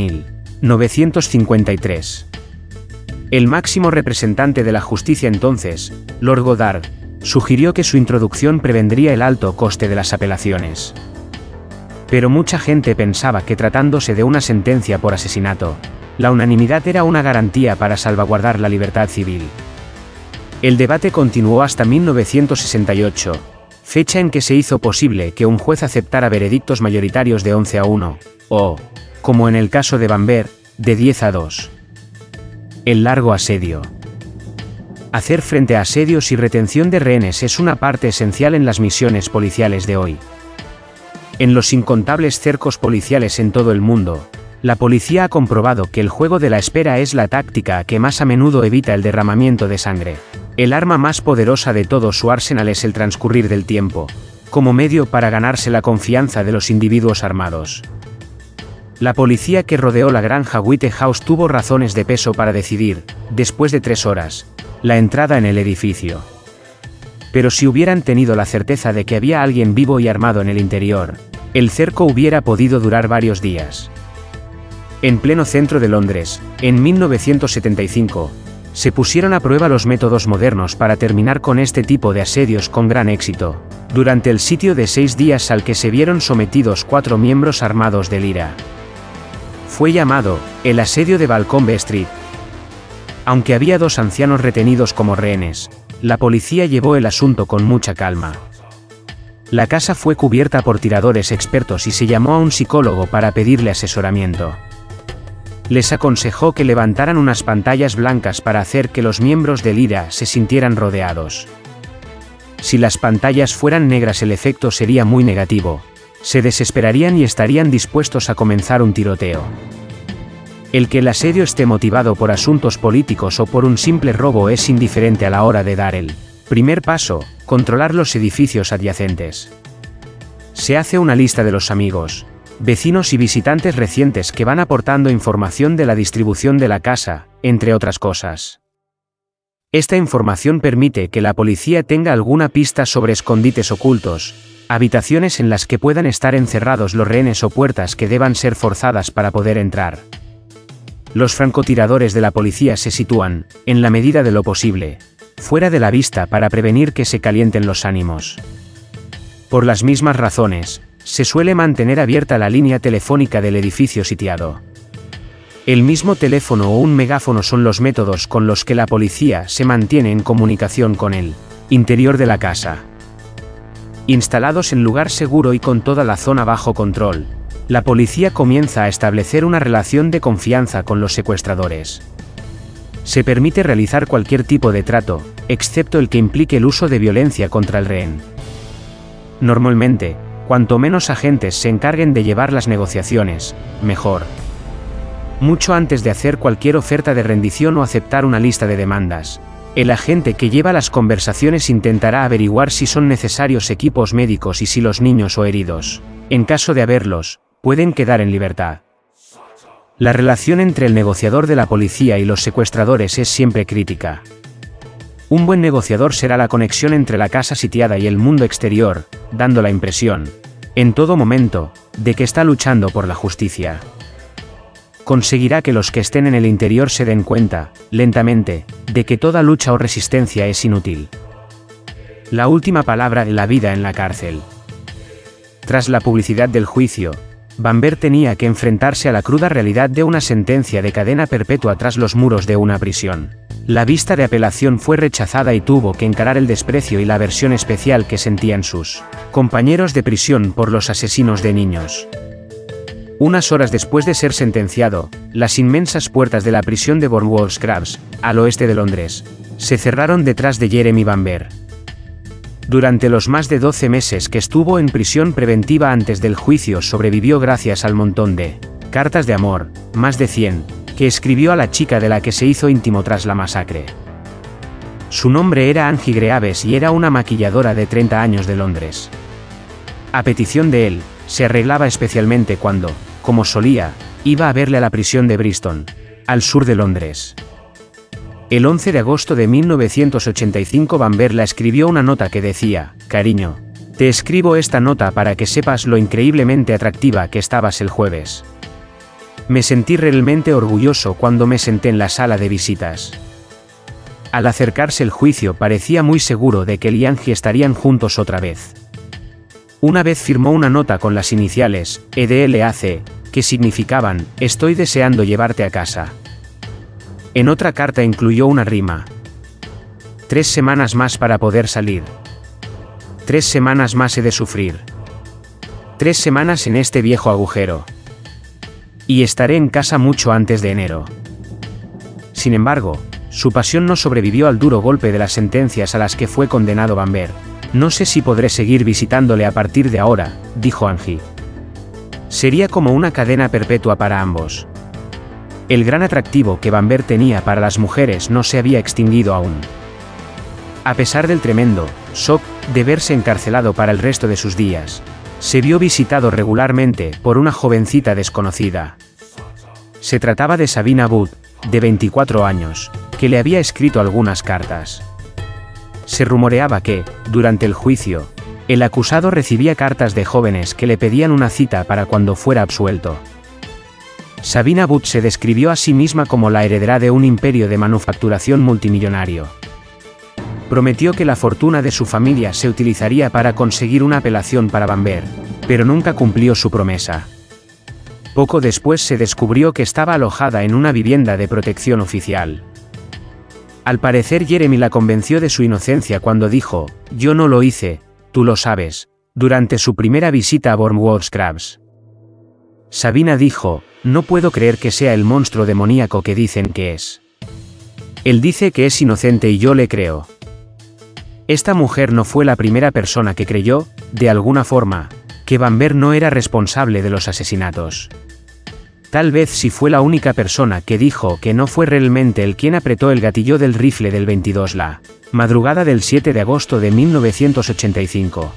Speaker 2: 1953. El máximo representante de la justicia entonces, Lord Goddard, sugirió que su introducción prevendría el alto coste de las apelaciones. Pero mucha gente pensaba que tratándose de una sentencia por asesinato, la unanimidad era una garantía para salvaguardar la libertad civil. El debate continuó hasta 1968, fecha en que se hizo posible que un juez aceptara veredictos mayoritarios de 11-1, o, como en el caso de Bamber, de 10-2. El largo asedio. Hacer frente a asedios y retención de rehenes es una parte esencial en las misiones policiales de hoy. En los incontables cercos policiales en todo el mundo, la policía ha comprobado que el juego de la espera es la táctica que más a menudo evita el derramamiento de sangre. El arma más poderosa de todo su arsenal es el transcurrir del tiempo, como medio para ganarse la confianza de los individuos armados. La policía que rodeó la granja Whitehouse tuvo razones de peso para decidir, después de 3 horas, la entrada en el edificio. Pero si hubieran tenido la certeza de que había alguien vivo y armado en el interior, el cerco hubiera podido durar varios días. En pleno centro de Londres, en 1975, Se pusieron a prueba los métodos modernos para terminar con este tipo de asedios con gran éxito, durante el sitio de 6 días al que se vieron sometidos 4 miembros armados del IRA. Fue llamado el asedio de Balcombe Street. Aunque había 2 ancianos retenidos como rehenes, la policía llevó el asunto con mucha calma. La casa fue cubierta por tiradores expertos y se llamó a un psicólogo para pedirle asesoramiento. Les aconsejó que levantaran unas pantallas blancas para hacer que los miembros del IRA se sintieran rodeados. Si las pantallas fueran negras el efecto sería muy negativo. Se desesperarían y estarían dispuestos a comenzar un tiroteo. El que el asedio esté motivado por asuntos políticos o por un simple robo es indiferente a la hora de dar el primer paso, controlar los edificios adyacentes. Se hace una lista de los amigos, vecinos y visitantes recientes que van aportando información de la distribución de la casa, entre otras cosas. Esta información permite que la policía tenga alguna pista sobre escondites ocultos, habitaciones en las que puedan estar encerrados los rehenes o puertas que deban ser forzadas para poder entrar. Los francotiradores de la policía se sitúan, en la medida de lo posible, fuera de la vista para prevenir que se calienten los ánimos. Por las mismas razones, se suele mantener abierta la línea telefónica del edificio sitiado. El mismo teléfono o un megáfono son los métodos con los que la policía se mantiene en comunicación con el interior de la casa. Instalados en lugar seguro y con toda la zona bajo control, la policía comienza a establecer una relación de confianza con los secuestradores. Se permite realizar cualquier tipo de trato, excepto el que implique el uso de violencia contra el rehén. Normalmente, cuanto menos agentes se encarguen de llevar las negociaciones, mejor. Mucho antes de hacer cualquier oferta de rendición o aceptar una lista de demandas, el agente que lleva las conversaciones intentará averiguar si son necesarios equipos médicos y si los niños o heridos, en caso de haberlos, pueden quedar en libertad. La relación entre el negociador de la policía y los secuestradores es siempre crítica. Un buen negociador será la conexión entre la casa sitiada y el mundo exterior, dando la impresión, en todo momento, de que está luchando por la justicia. Conseguirá que los que estén en el interior se den cuenta, lentamente, de que toda lucha o resistencia es inútil. La última palabra en la vida en la cárcel. Tras la publicidad del juicio, Bamber tenía que enfrentarse a la cruda realidad de una sentencia de cadena perpetua tras los muros de una prisión. La vista de apelación fue rechazada y tuvo que encarar el desprecio y la aversión especial que sentían sus compañeros de prisión por los asesinos de niños. Unas horas después de ser sentenciado, las inmensas puertas de la prisión de Bournemouth Scrubs, al oeste de Londres, se cerraron detrás de Jeremy Bamber. Durante los más de 12 meses que estuvo en prisión preventiva antes del juicio sobrevivió gracias al montón de cartas de amor, más de 100, que escribió a la chica de la que se hizo íntimo tras la masacre. Su nombre era Angie Greaves y era una maquilladora de 30 años de Londres. A petición de él, se arreglaba especialmente cuando, como solía, iba a verle a la prisión de Bristol, al sur de Londres. El 11 de agosto de 1985 Bamber le escribió una nota que decía: «Cariño, te escribo esta nota para que sepas lo increíblemente atractiva que estabas el jueves. Me sentí realmente orgulloso cuando me senté en la sala de visitas». Al acercarse el juicio parecía muy seguro de que él y Angie estarían juntos otra vez. Una vez firmó una nota con las iniciales EDLAC, que significaban: «Estoy deseando llevarte a casa». En otra carta incluyó una rima: 3 semanas más para poder salir. 3 semanas más he de sufrir. 3 semanas en este viejo agujero. Y estaré en casa mucho antes de enero. Sin embargo, su pasión no sobrevivió al duro golpe de las sentencias a las que fue condenado Bamber. «No sé si podré seguir visitándole a partir de ahora», dijo Angie. Sería como una cadena perpetua para ambos. El gran atractivo que Bamber tenía para las mujeres no se había extinguido aún. A pesar del tremendo shock de verse encarcelado para el resto de sus días, se vio visitado regularmente por una jovencita desconocida. Se trataba de Sabina Wood, de 24 años, que le había escrito algunas cartas. Se rumoreaba que, durante el juicio, el acusado recibía cartas de jóvenes que le pedían una cita para cuando fuera absuelto. Sabina Butt se describió a sí misma como la heredera de un imperio de manufacturación multimillonario. Prometió que la fortuna de su familia se utilizaría para conseguir una apelación para Bamber, pero nunca cumplió su promesa. Poco después se descubrió que estaba alojada en una vivienda de protección oficial. Al parecer Jeremy la convenció de su inocencia cuando dijo, «Yo no lo hice, tú lo sabes», durante su primera visita a Bournemouth Scrubs. Sabina dijo, «No puedo creer que sea el monstruo demoníaco que dicen que es. Él dice que es inocente y yo le creo». Esta mujer no fue la primera persona que creyó, de alguna forma, que Bamber no era responsable de los asesinatos. Tal vez sí fue la única persona que dijo que no fue realmente él quien apretó el gatillo del rifle del 22 la madrugada del 7 de agosto de 1985.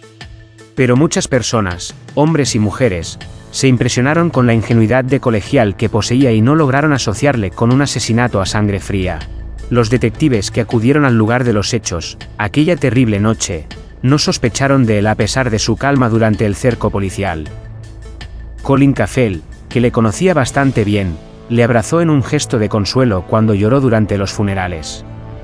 Speaker 2: Pero muchas personas, hombres y mujeres, se impresionaron con la ingenuidad de colegial que poseía y no lograron asociarle con un asesinato a sangre fría. Los detectives que acudieron al lugar de los hechos, aquella terrible noche, no sospecharon de él a pesar de su calma durante el cerco policial. Colin Caffell, que le conocía bastante bien, le abrazó en un gesto de consuelo cuando lloró durante los funerales.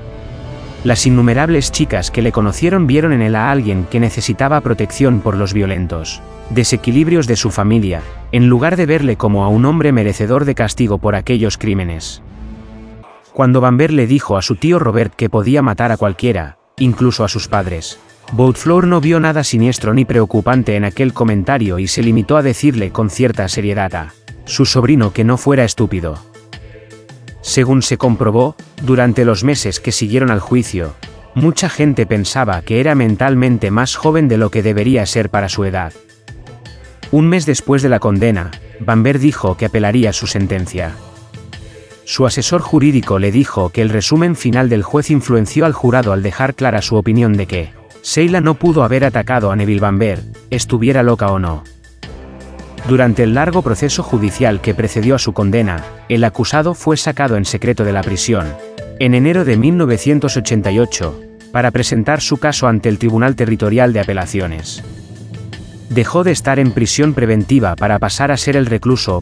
Speaker 2: Las innumerables chicas que le conocieron vieron en él a alguien que necesitaba protección por los violentos desequilibrios de su familia, en lugar de verle como a un hombre merecedor de castigo por aquellos crímenes. Cuando Bamber le dijo a su tío Robert que podía matar a cualquiera, incluso a sus padres, Boutfleur no vio nada siniestro ni preocupante en aquel comentario y se limitó a decirle con cierta seriedad a su sobrino que no fuera estúpido. Según se comprobó, durante los meses que siguieron al juicio, mucha gente pensaba que era mentalmente más joven de lo que debería ser para su edad. Un mes después de la condena, Bamber dijo que apelaría su sentencia. Su asesor jurídico le dijo que el resumen final del juez influenció al jurado al dejar clara su opinión de que Sheila no pudo haber atacado a Neville Bamber, estuviera loca o no. Durante el largo proceso judicial que precedió a su condena, el acusado fue sacado en secreto de la prisión, en enero de 1988, para presentar su caso ante el Tribunal Territorial de Apelaciones. Dejó de estar en prisión preventiva para pasar a ser el recluso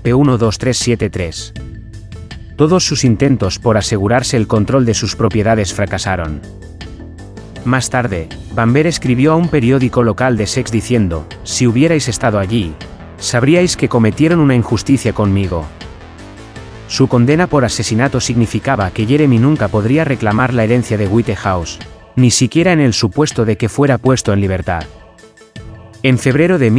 Speaker 2: P12373. Todos sus intentos por asegurarse el control de sus propiedades fracasaron. Más tarde, Bamber escribió a un periódico local de Sex diciendo, «Si hubierais estado allí, sabríais que cometieron una injusticia conmigo». Su condena por asesinato significaba que Jeremy nunca podría reclamar la herencia de Whitehouse, ni siquiera en el supuesto de que fuera puesto en libertad. En febrero de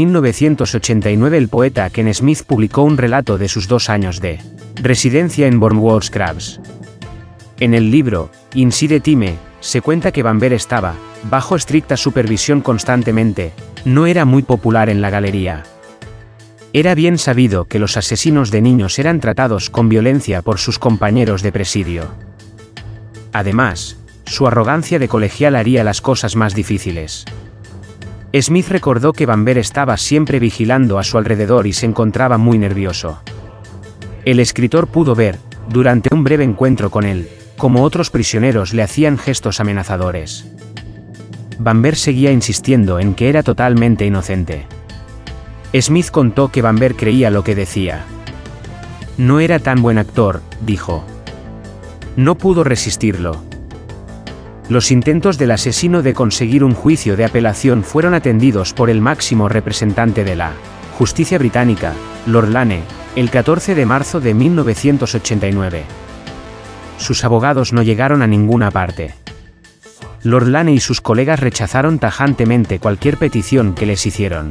Speaker 2: 1989 el poeta Ken Smith publicó un relato de sus 2 años de residencia en Bournemouth Scrubs. En el libro, Inside Time, se cuenta que Bamber estaba, bajo estricta supervisión constantemente, no era muy popular en la galería. Era bien sabido que los asesinos de niños eran tratados con violencia por sus compañeros de presidio. Además, su arrogancia de colegial haría las cosas más difíciles. Smith recordó que Bamber estaba siempre vigilando a su alrededor y se encontraba muy nervioso. El escritor pudo ver, durante un breve encuentro con él, cómo otros prisioneros le hacían gestos amenazadores. Bamber seguía insistiendo en que era totalmente inocente. Smith contó que Bamber creía lo que decía. «No era tan buen actor», dijo. «No pudo resistirlo». Los intentos del asesino de conseguir un juicio de apelación fueron atendidos por el máximo representante de la justicia británica, Lord Lane, el 14 de marzo de 1989. Sus abogados no llegaron a ninguna parte. Lord Lane y sus colegas rechazaron tajantemente cualquier petición que les hicieron.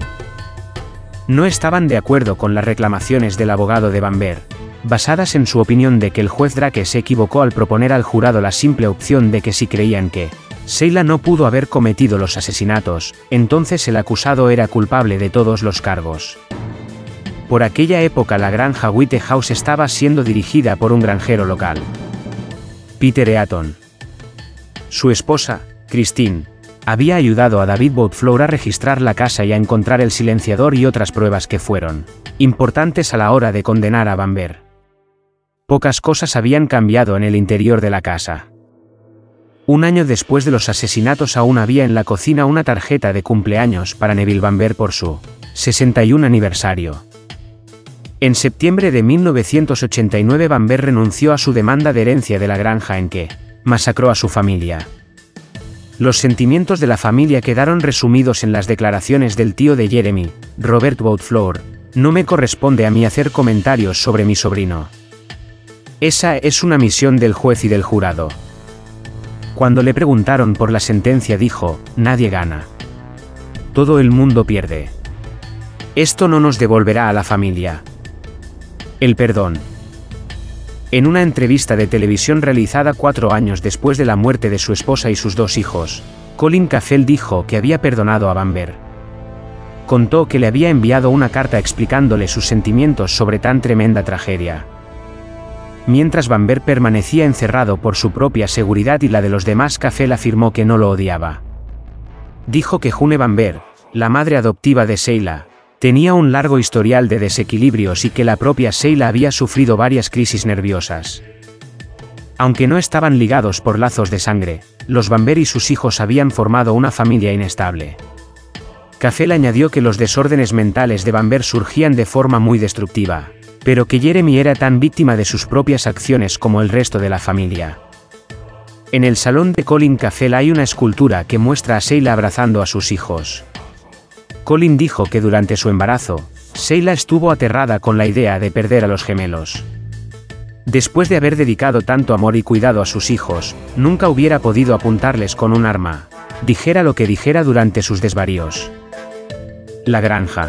Speaker 2: No estaban de acuerdo con las reclamaciones del abogado de Bamber, basadas en su opinión de que el juez Drake se equivocó al proponer al jurado la simple opción de que si creían que Sheila no pudo haber cometido los asesinatos, entonces el acusado era culpable de todos los cargos. Por aquella época la granja Whitehouse estaba siendo dirigida por un granjero local, Peter Eaton. Su esposa, Christine, había ayudado a David Boutfleur a registrar la casa y a encontrar el silenciador y otras pruebas que fueron importantes a la hora de condenar a Bamber. Pocas cosas habían cambiado en el interior de la casa. Un año después de los asesinatos aún había en la cocina una tarjeta de cumpleaños para Neville Bamber por su 61 aniversario. En septiembre de 1989 Bamber renunció a su demanda de herencia de la granja en que masacró a su familia. Los sentimientos de la familia quedaron resumidos en las declaraciones del tío de Jeremy, Robert Boutfleur: no me corresponde a mí hacer comentarios sobre mi sobrino. Esa es una misión del juez y del jurado. Cuando le preguntaron por la sentencia dijo: nadie gana. Todo el mundo pierde. Esto no nos devolverá a la familia el perdón. En una entrevista de televisión realizada 4 años después de la muerte de su esposa y sus 2 hijos, Colin Caffell dijo que había perdonado a Bamber. Contó que le había enviado una carta explicándole sus sentimientos sobre tan tremenda tragedia. Mientras Bamber permanecía encerrado por su propia seguridad y la de los demás, Caffell afirmó que no lo odiaba. Dijo que June Bamber, la madre adoptiva de Sheila, tenía un largo historial de desequilibrios y que la propia Sheila había sufrido varias crisis nerviosas. Aunque no estaban ligados por lazos de sangre, los Bamber y sus hijos habían formado una familia inestable. Caffell añadió que los desórdenes mentales de Bamber surgían de forma muy destructiva, pero que Jeremy era tan víctima de sus propias acciones como el resto de la familia. En el salón de Colin Caffell hay una escultura que muestra a Sheila abrazando a sus hijos. Colin dijo que durante su embarazo, Sheila estuvo aterrada con la idea de perder a los gemelos. Después de haber dedicado tanto amor y cuidado a sus hijos, nunca hubiera podido apuntarles con un arma, dijera lo que dijera durante sus desvaríos. La granja.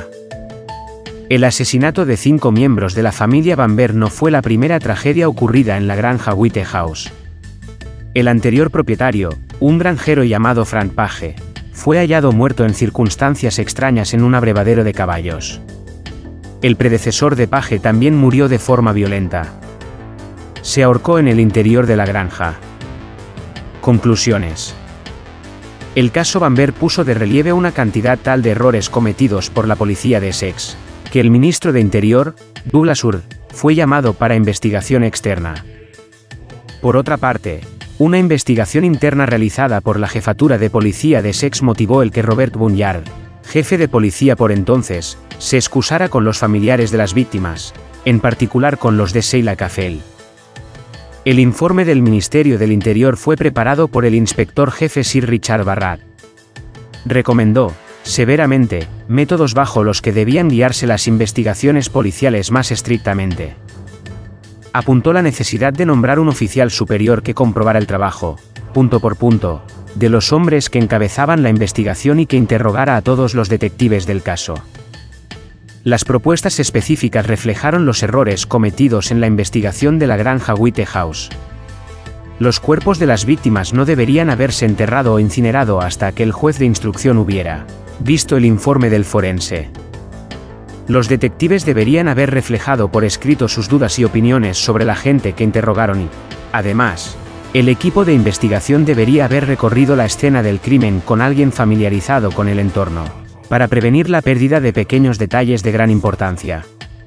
Speaker 2: El asesinato de 5 miembros de la familia Bamber no fue la primera tragedia ocurrida en la granja Whitehouse. El anterior propietario, un granjero llamado Frank Page, fue hallado muerto en circunstancias extrañas en un abrevadero de caballos. El predecesor de Page también murió de forma violenta. Se ahorcó en el interior de la granja. Conclusiones. El caso Bamber puso de relieve una cantidad tal de errores cometidos por la policía de Essex, que el ministro de Interior, Douglas Hurd, fue llamado para investigación externa. Por otra parte, una investigación interna realizada por la jefatura de policía de Essex motivó el que Robert Bunyard, jefe de policía por entonces, se excusara con los familiares de las víctimas, en particular con los de Sheila Caffell. El informe del Ministerio del Interior fue preparado por el inspector jefe Sir Richard Barrett. Recomendó, severamente, métodos bajo los que debían guiarse las investigaciones policiales más estrictamente. Apuntó la necesidad de nombrar un oficial superior que comprobara el trabajo, punto por punto, de los hombres que encabezaban la investigación y que interrogara a todos los detectives del caso. Las propuestas específicas reflejaron los errores cometidos en la investigación de la granja Whitehouse. Los cuerpos de las víctimas no deberían haberse enterrado o incinerado hasta que el juez de instrucción hubiera visto el informe del forense. Los detectives deberían haber reflejado por escrito sus dudas y opiniones sobre la gente que interrogaron y, además, el equipo de investigación debería haber recorrido la escena del crimen con alguien familiarizado con el entorno, para prevenir la pérdida de pequeños detalles de gran importancia.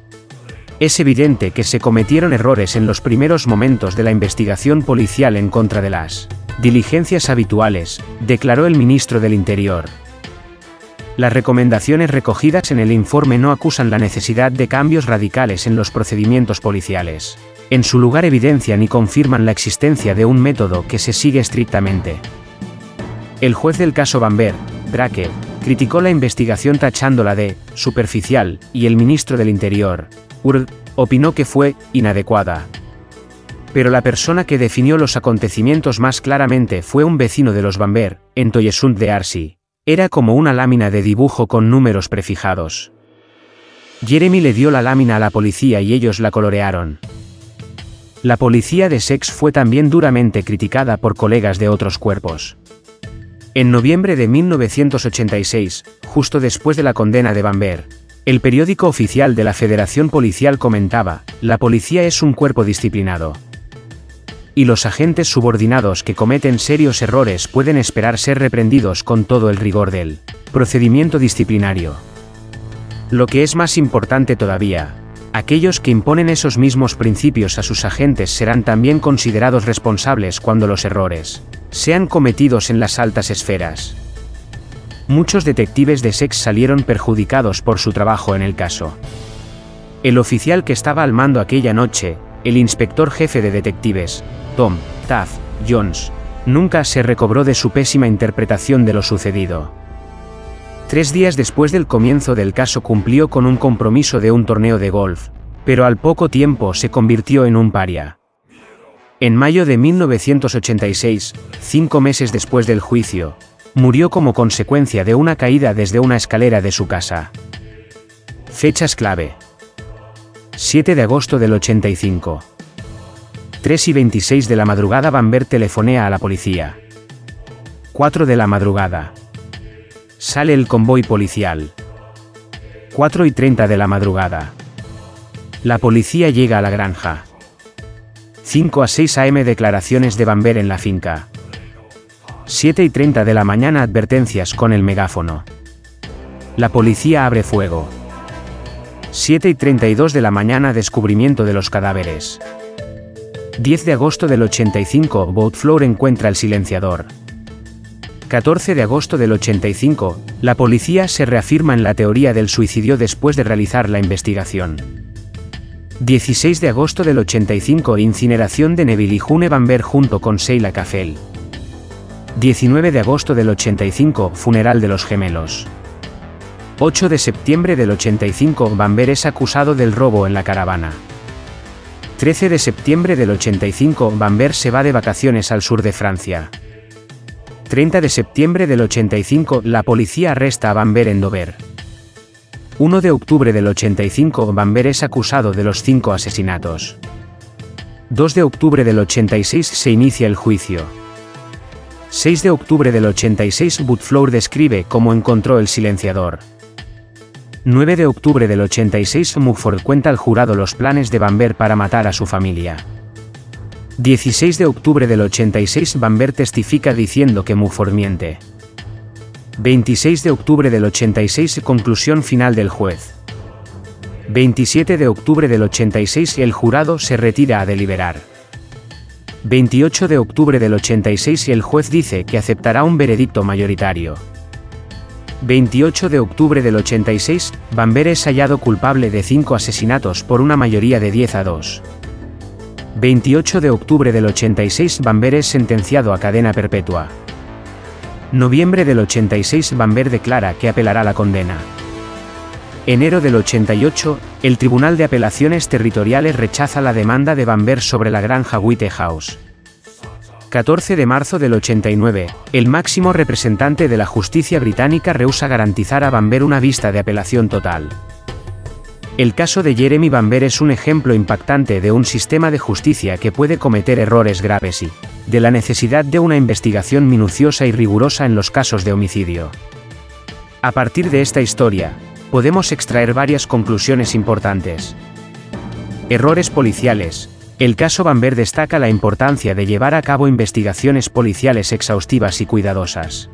Speaker 2: Es evidente que se cometieron errores en los primeros momentos de la investigación policial en contra de las diligencias habituales, declaró el ministro del Interior. Las recomendaciones recogidas en el informe no acusan la necesidad de cambios radicales en los procedimientos policiales. En su lugar evidencian y confirman la existencia de un método que se sigue estrictamente. El juez del caso Bamber, Drake, criticó la investigación tachándola de superficial, y el ministro del Interior, Hurd, opinó que fue inadecuada. Pero la persona que definió los acontecimientos más claramente fue un vecino de los Bamber, en Toyesund de Arsi. Era como una lámina de dibujo con números prefijados. Jeremy le dio la lámina a la policía y ellos la colorearon. La policía de Essex fue también duramente criticada por colegas de otros cuerpos. En noviembre de 1986, justo después de la condena de Bamber, el periódico oficial de la Federación Policial comentaba: la policía es un cuerpo disciplinado. Y los agentes subordinados que cometen serios errores pueden esperar ser reprendidos con todo el rigor del procedimiento disciplinario. Lo que es más importante todavía, aquellos que imponen esos mismos principios a sus agentes serán también considerados responsables cuando los errores sean cometidos en las altas esferas. Muchos detectives de Essex salieron perjudicados por su trabajo en el caso. El oficial que estaba al mando aquella noche, el inspector jefe de detectives, Tom Taft Jones, nunca se recobró de su pésima interpretación de lo sucedido. 3 días después del comienzo del caso cumplió con un compromiso de un torneo de golf, pero al poco tiempo se convirtió en un paria. En mayo de 1986, 5 meses después del juicio, murió como consecuencia de una caída desde una escalera de su casa. Fechas clave. 7 de agosto del 85. 3:26 de la madrugada Bamber telefonea a la policía. 4 de la madrugada. Sale el convoy policial. 4:30 de la madrugada. La policía llega a la granja. 5 a 6 am declaraciones de Bamber en la finca. 7:30 de la mañana advertencias con el megáfono. La policía abre fuego. 7:32 de la mañana descubrimiento de los cadáveres. 10 de agosto del 85 Boutflour encuentra el silenciador. 14 de agosto del 85, la policía se reafirma en la teoría del suicidio después de realizar la investigación. 16 de agosto del 85 incineración de Neville y June Bamber junto con Sheila Caffell. 19 de agosto del 85 funeral de los gemelos. 8 de septiembre del 85 Bamber es acusado del robo en la caravana. 13 de septiembre del 85 Bamber se va de vacaciones al sur de Francia. 30 de septiembre del 85 la policía arresta a Bamber en Dover. 1 de octubre del 85 Bamber es acusado de los 5 asesinatos. 2 de octubre del 86 se inicia el juicio. 6 de octubre del 86 Boutflour describe cómo encontró el silenciador. 9 de octubre del 86 Mugford cuenta al jurado los planes de Bamber para matar a su familia. 16 de octubre del 86 Bamber testifica diciendo que Mugford miente. 26 de octubre del 86 conclusión final del juez. 27 de octubre del 86 el jurado se retira a deliberar. 28 de octubre del 86 el juez dice que aceptará un veredicto mayoritario. 28 de octubre del 86, Bamber es hallado culpable de 5 asesinatos por una mayoría de 10 a 2. 28 de octubre del 86 Bamber es sentenciado a cadena perpetua. Noviembre del 86 Bamber declara que apelará la condena. Enero del 88, el Tribunal de Apelaciones Territoriales rechaza la demanda de Bamber sobre la granja Whitehouse. 14 de marzo del 89, el máximo representante de la justicia británica rehúsa garantizar a Bamber una vista de apelación total. El caso de Jeremy Bamber es un ejemplo impactante de un sistema de justicia que puede cometer errores graves y de la necesidad de una investigación minuciosa y rigurosa en los casos de homicidio. A partir de esta historia, podemos extraer varias conclusiones importantes. Errores policiales. El caso Bamber destaca la importancia de llevar a cabo investigaciones policiales exhaustivas y cuidadosas.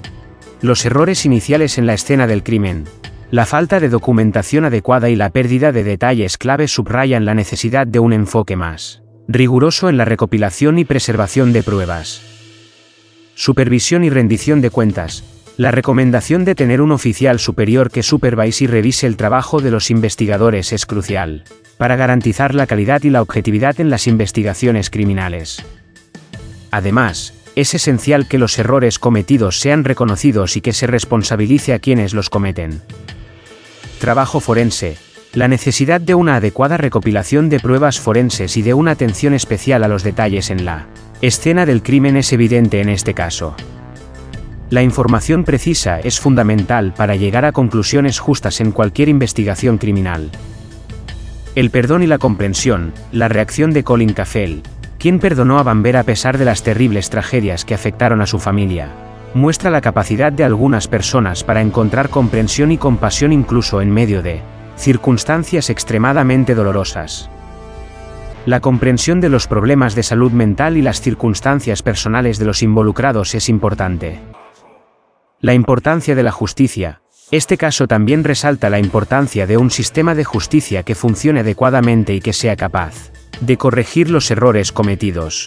Speaker 2: Los errores iniciales en la escena del crimen. La falta de documentación adecuada y la pérdida de detalles clave subrayan la necesidad de un enfoque más riguroso en la recopilación y preservación de pruebas. Supervisión y rendición de cuentas. La recomendación de tener un oficial superior que supervise y revise el trabajo de los investigadores es crucial para garantizar la calidad y la objetividad en las investigaciones criminales. Además, es esencial que los errores cometidos sean reconocidos y que se responsabilice a quienes los cometen. Trabajo forense. La necesidad de una adecuada recopilación de pruebas forenses y de una atención especial a los detalles en la escena del crimen es evidente en este caso. La información precisa es fundamental para llegar a conclusiones justas en cualquier investigación criminal. El perdón y la comprensión. La reacción de Colin Caffell, quien perdonó a Bamber a pesar de las terribles tragedias que afectaron a su familia, muestra la capacidad de algunas personas para encontrar comprensión y compasión incluso en medio de circunstancias extremadamente dolorosas. La comprensión de los problemas de salud mental y las circunstancias personales de los involucrados es importante. La importancia de la justicia. Este caso también resalta la importancia de un sistema de justicia que funcione adecuadamente y que sea capaz de corregir los errores cometidos.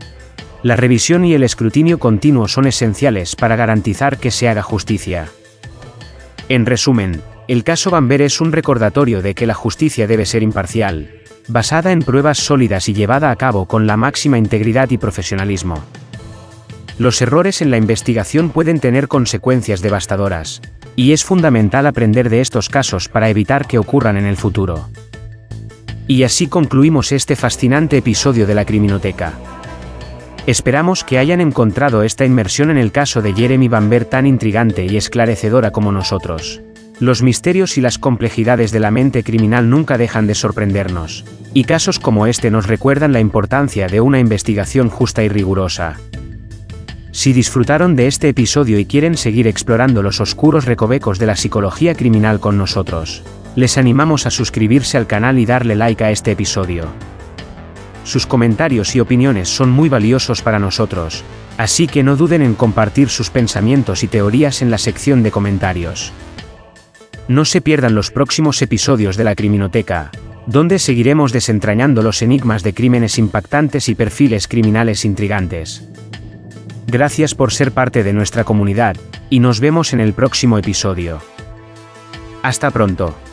Speaker 2: La revisión y el escrutinio continuo son esenciales para garantizar que se haga justicia. En resumen, El caso Bamber es un recordatorio de que la justicia debe ser imparcial, basada en pruebas sólidas y llevada a cabo con la máxima integridad y profesionalismo. Los errores en la investigación pueden tener consecuencias devastadoras, y es fundamental aprender de estos casos para evitar que ocurran en el futuro. Y así concluimos este fascinante episodio de la Criminoteca. Esperamos que hayan encontrado esta inmersión en el caso de Jeremy Bamber tan intrigante y esclarecedora como nosotros. Los misterios y las complejidades de la mente criminal nunca dejan de sorprendernos, y casos como este nos recuerdan la importancia de una investigación justa y rigurosa. Si disfrutaron de este episodio y quieren seguir explorando los oscuros recovecos de la psicología criminal con nosotros, les animamos a suscribirse al canal y darle like a este episodio. Sus comentarios y opiniones son muy valiosos para nosotros, así que no duden en compartir sus pensamientos y teorías en la sección de comentarios. No se pierdan los próximos episodios de la Criminoteca, donde seguiremos desentrañando los enigmas de crímenes impactantes y perfiles criminales intrigantes. Gracias por ser parte de nuestra comunidad, y nos vemos en el próximo episodio. Hasta pronto.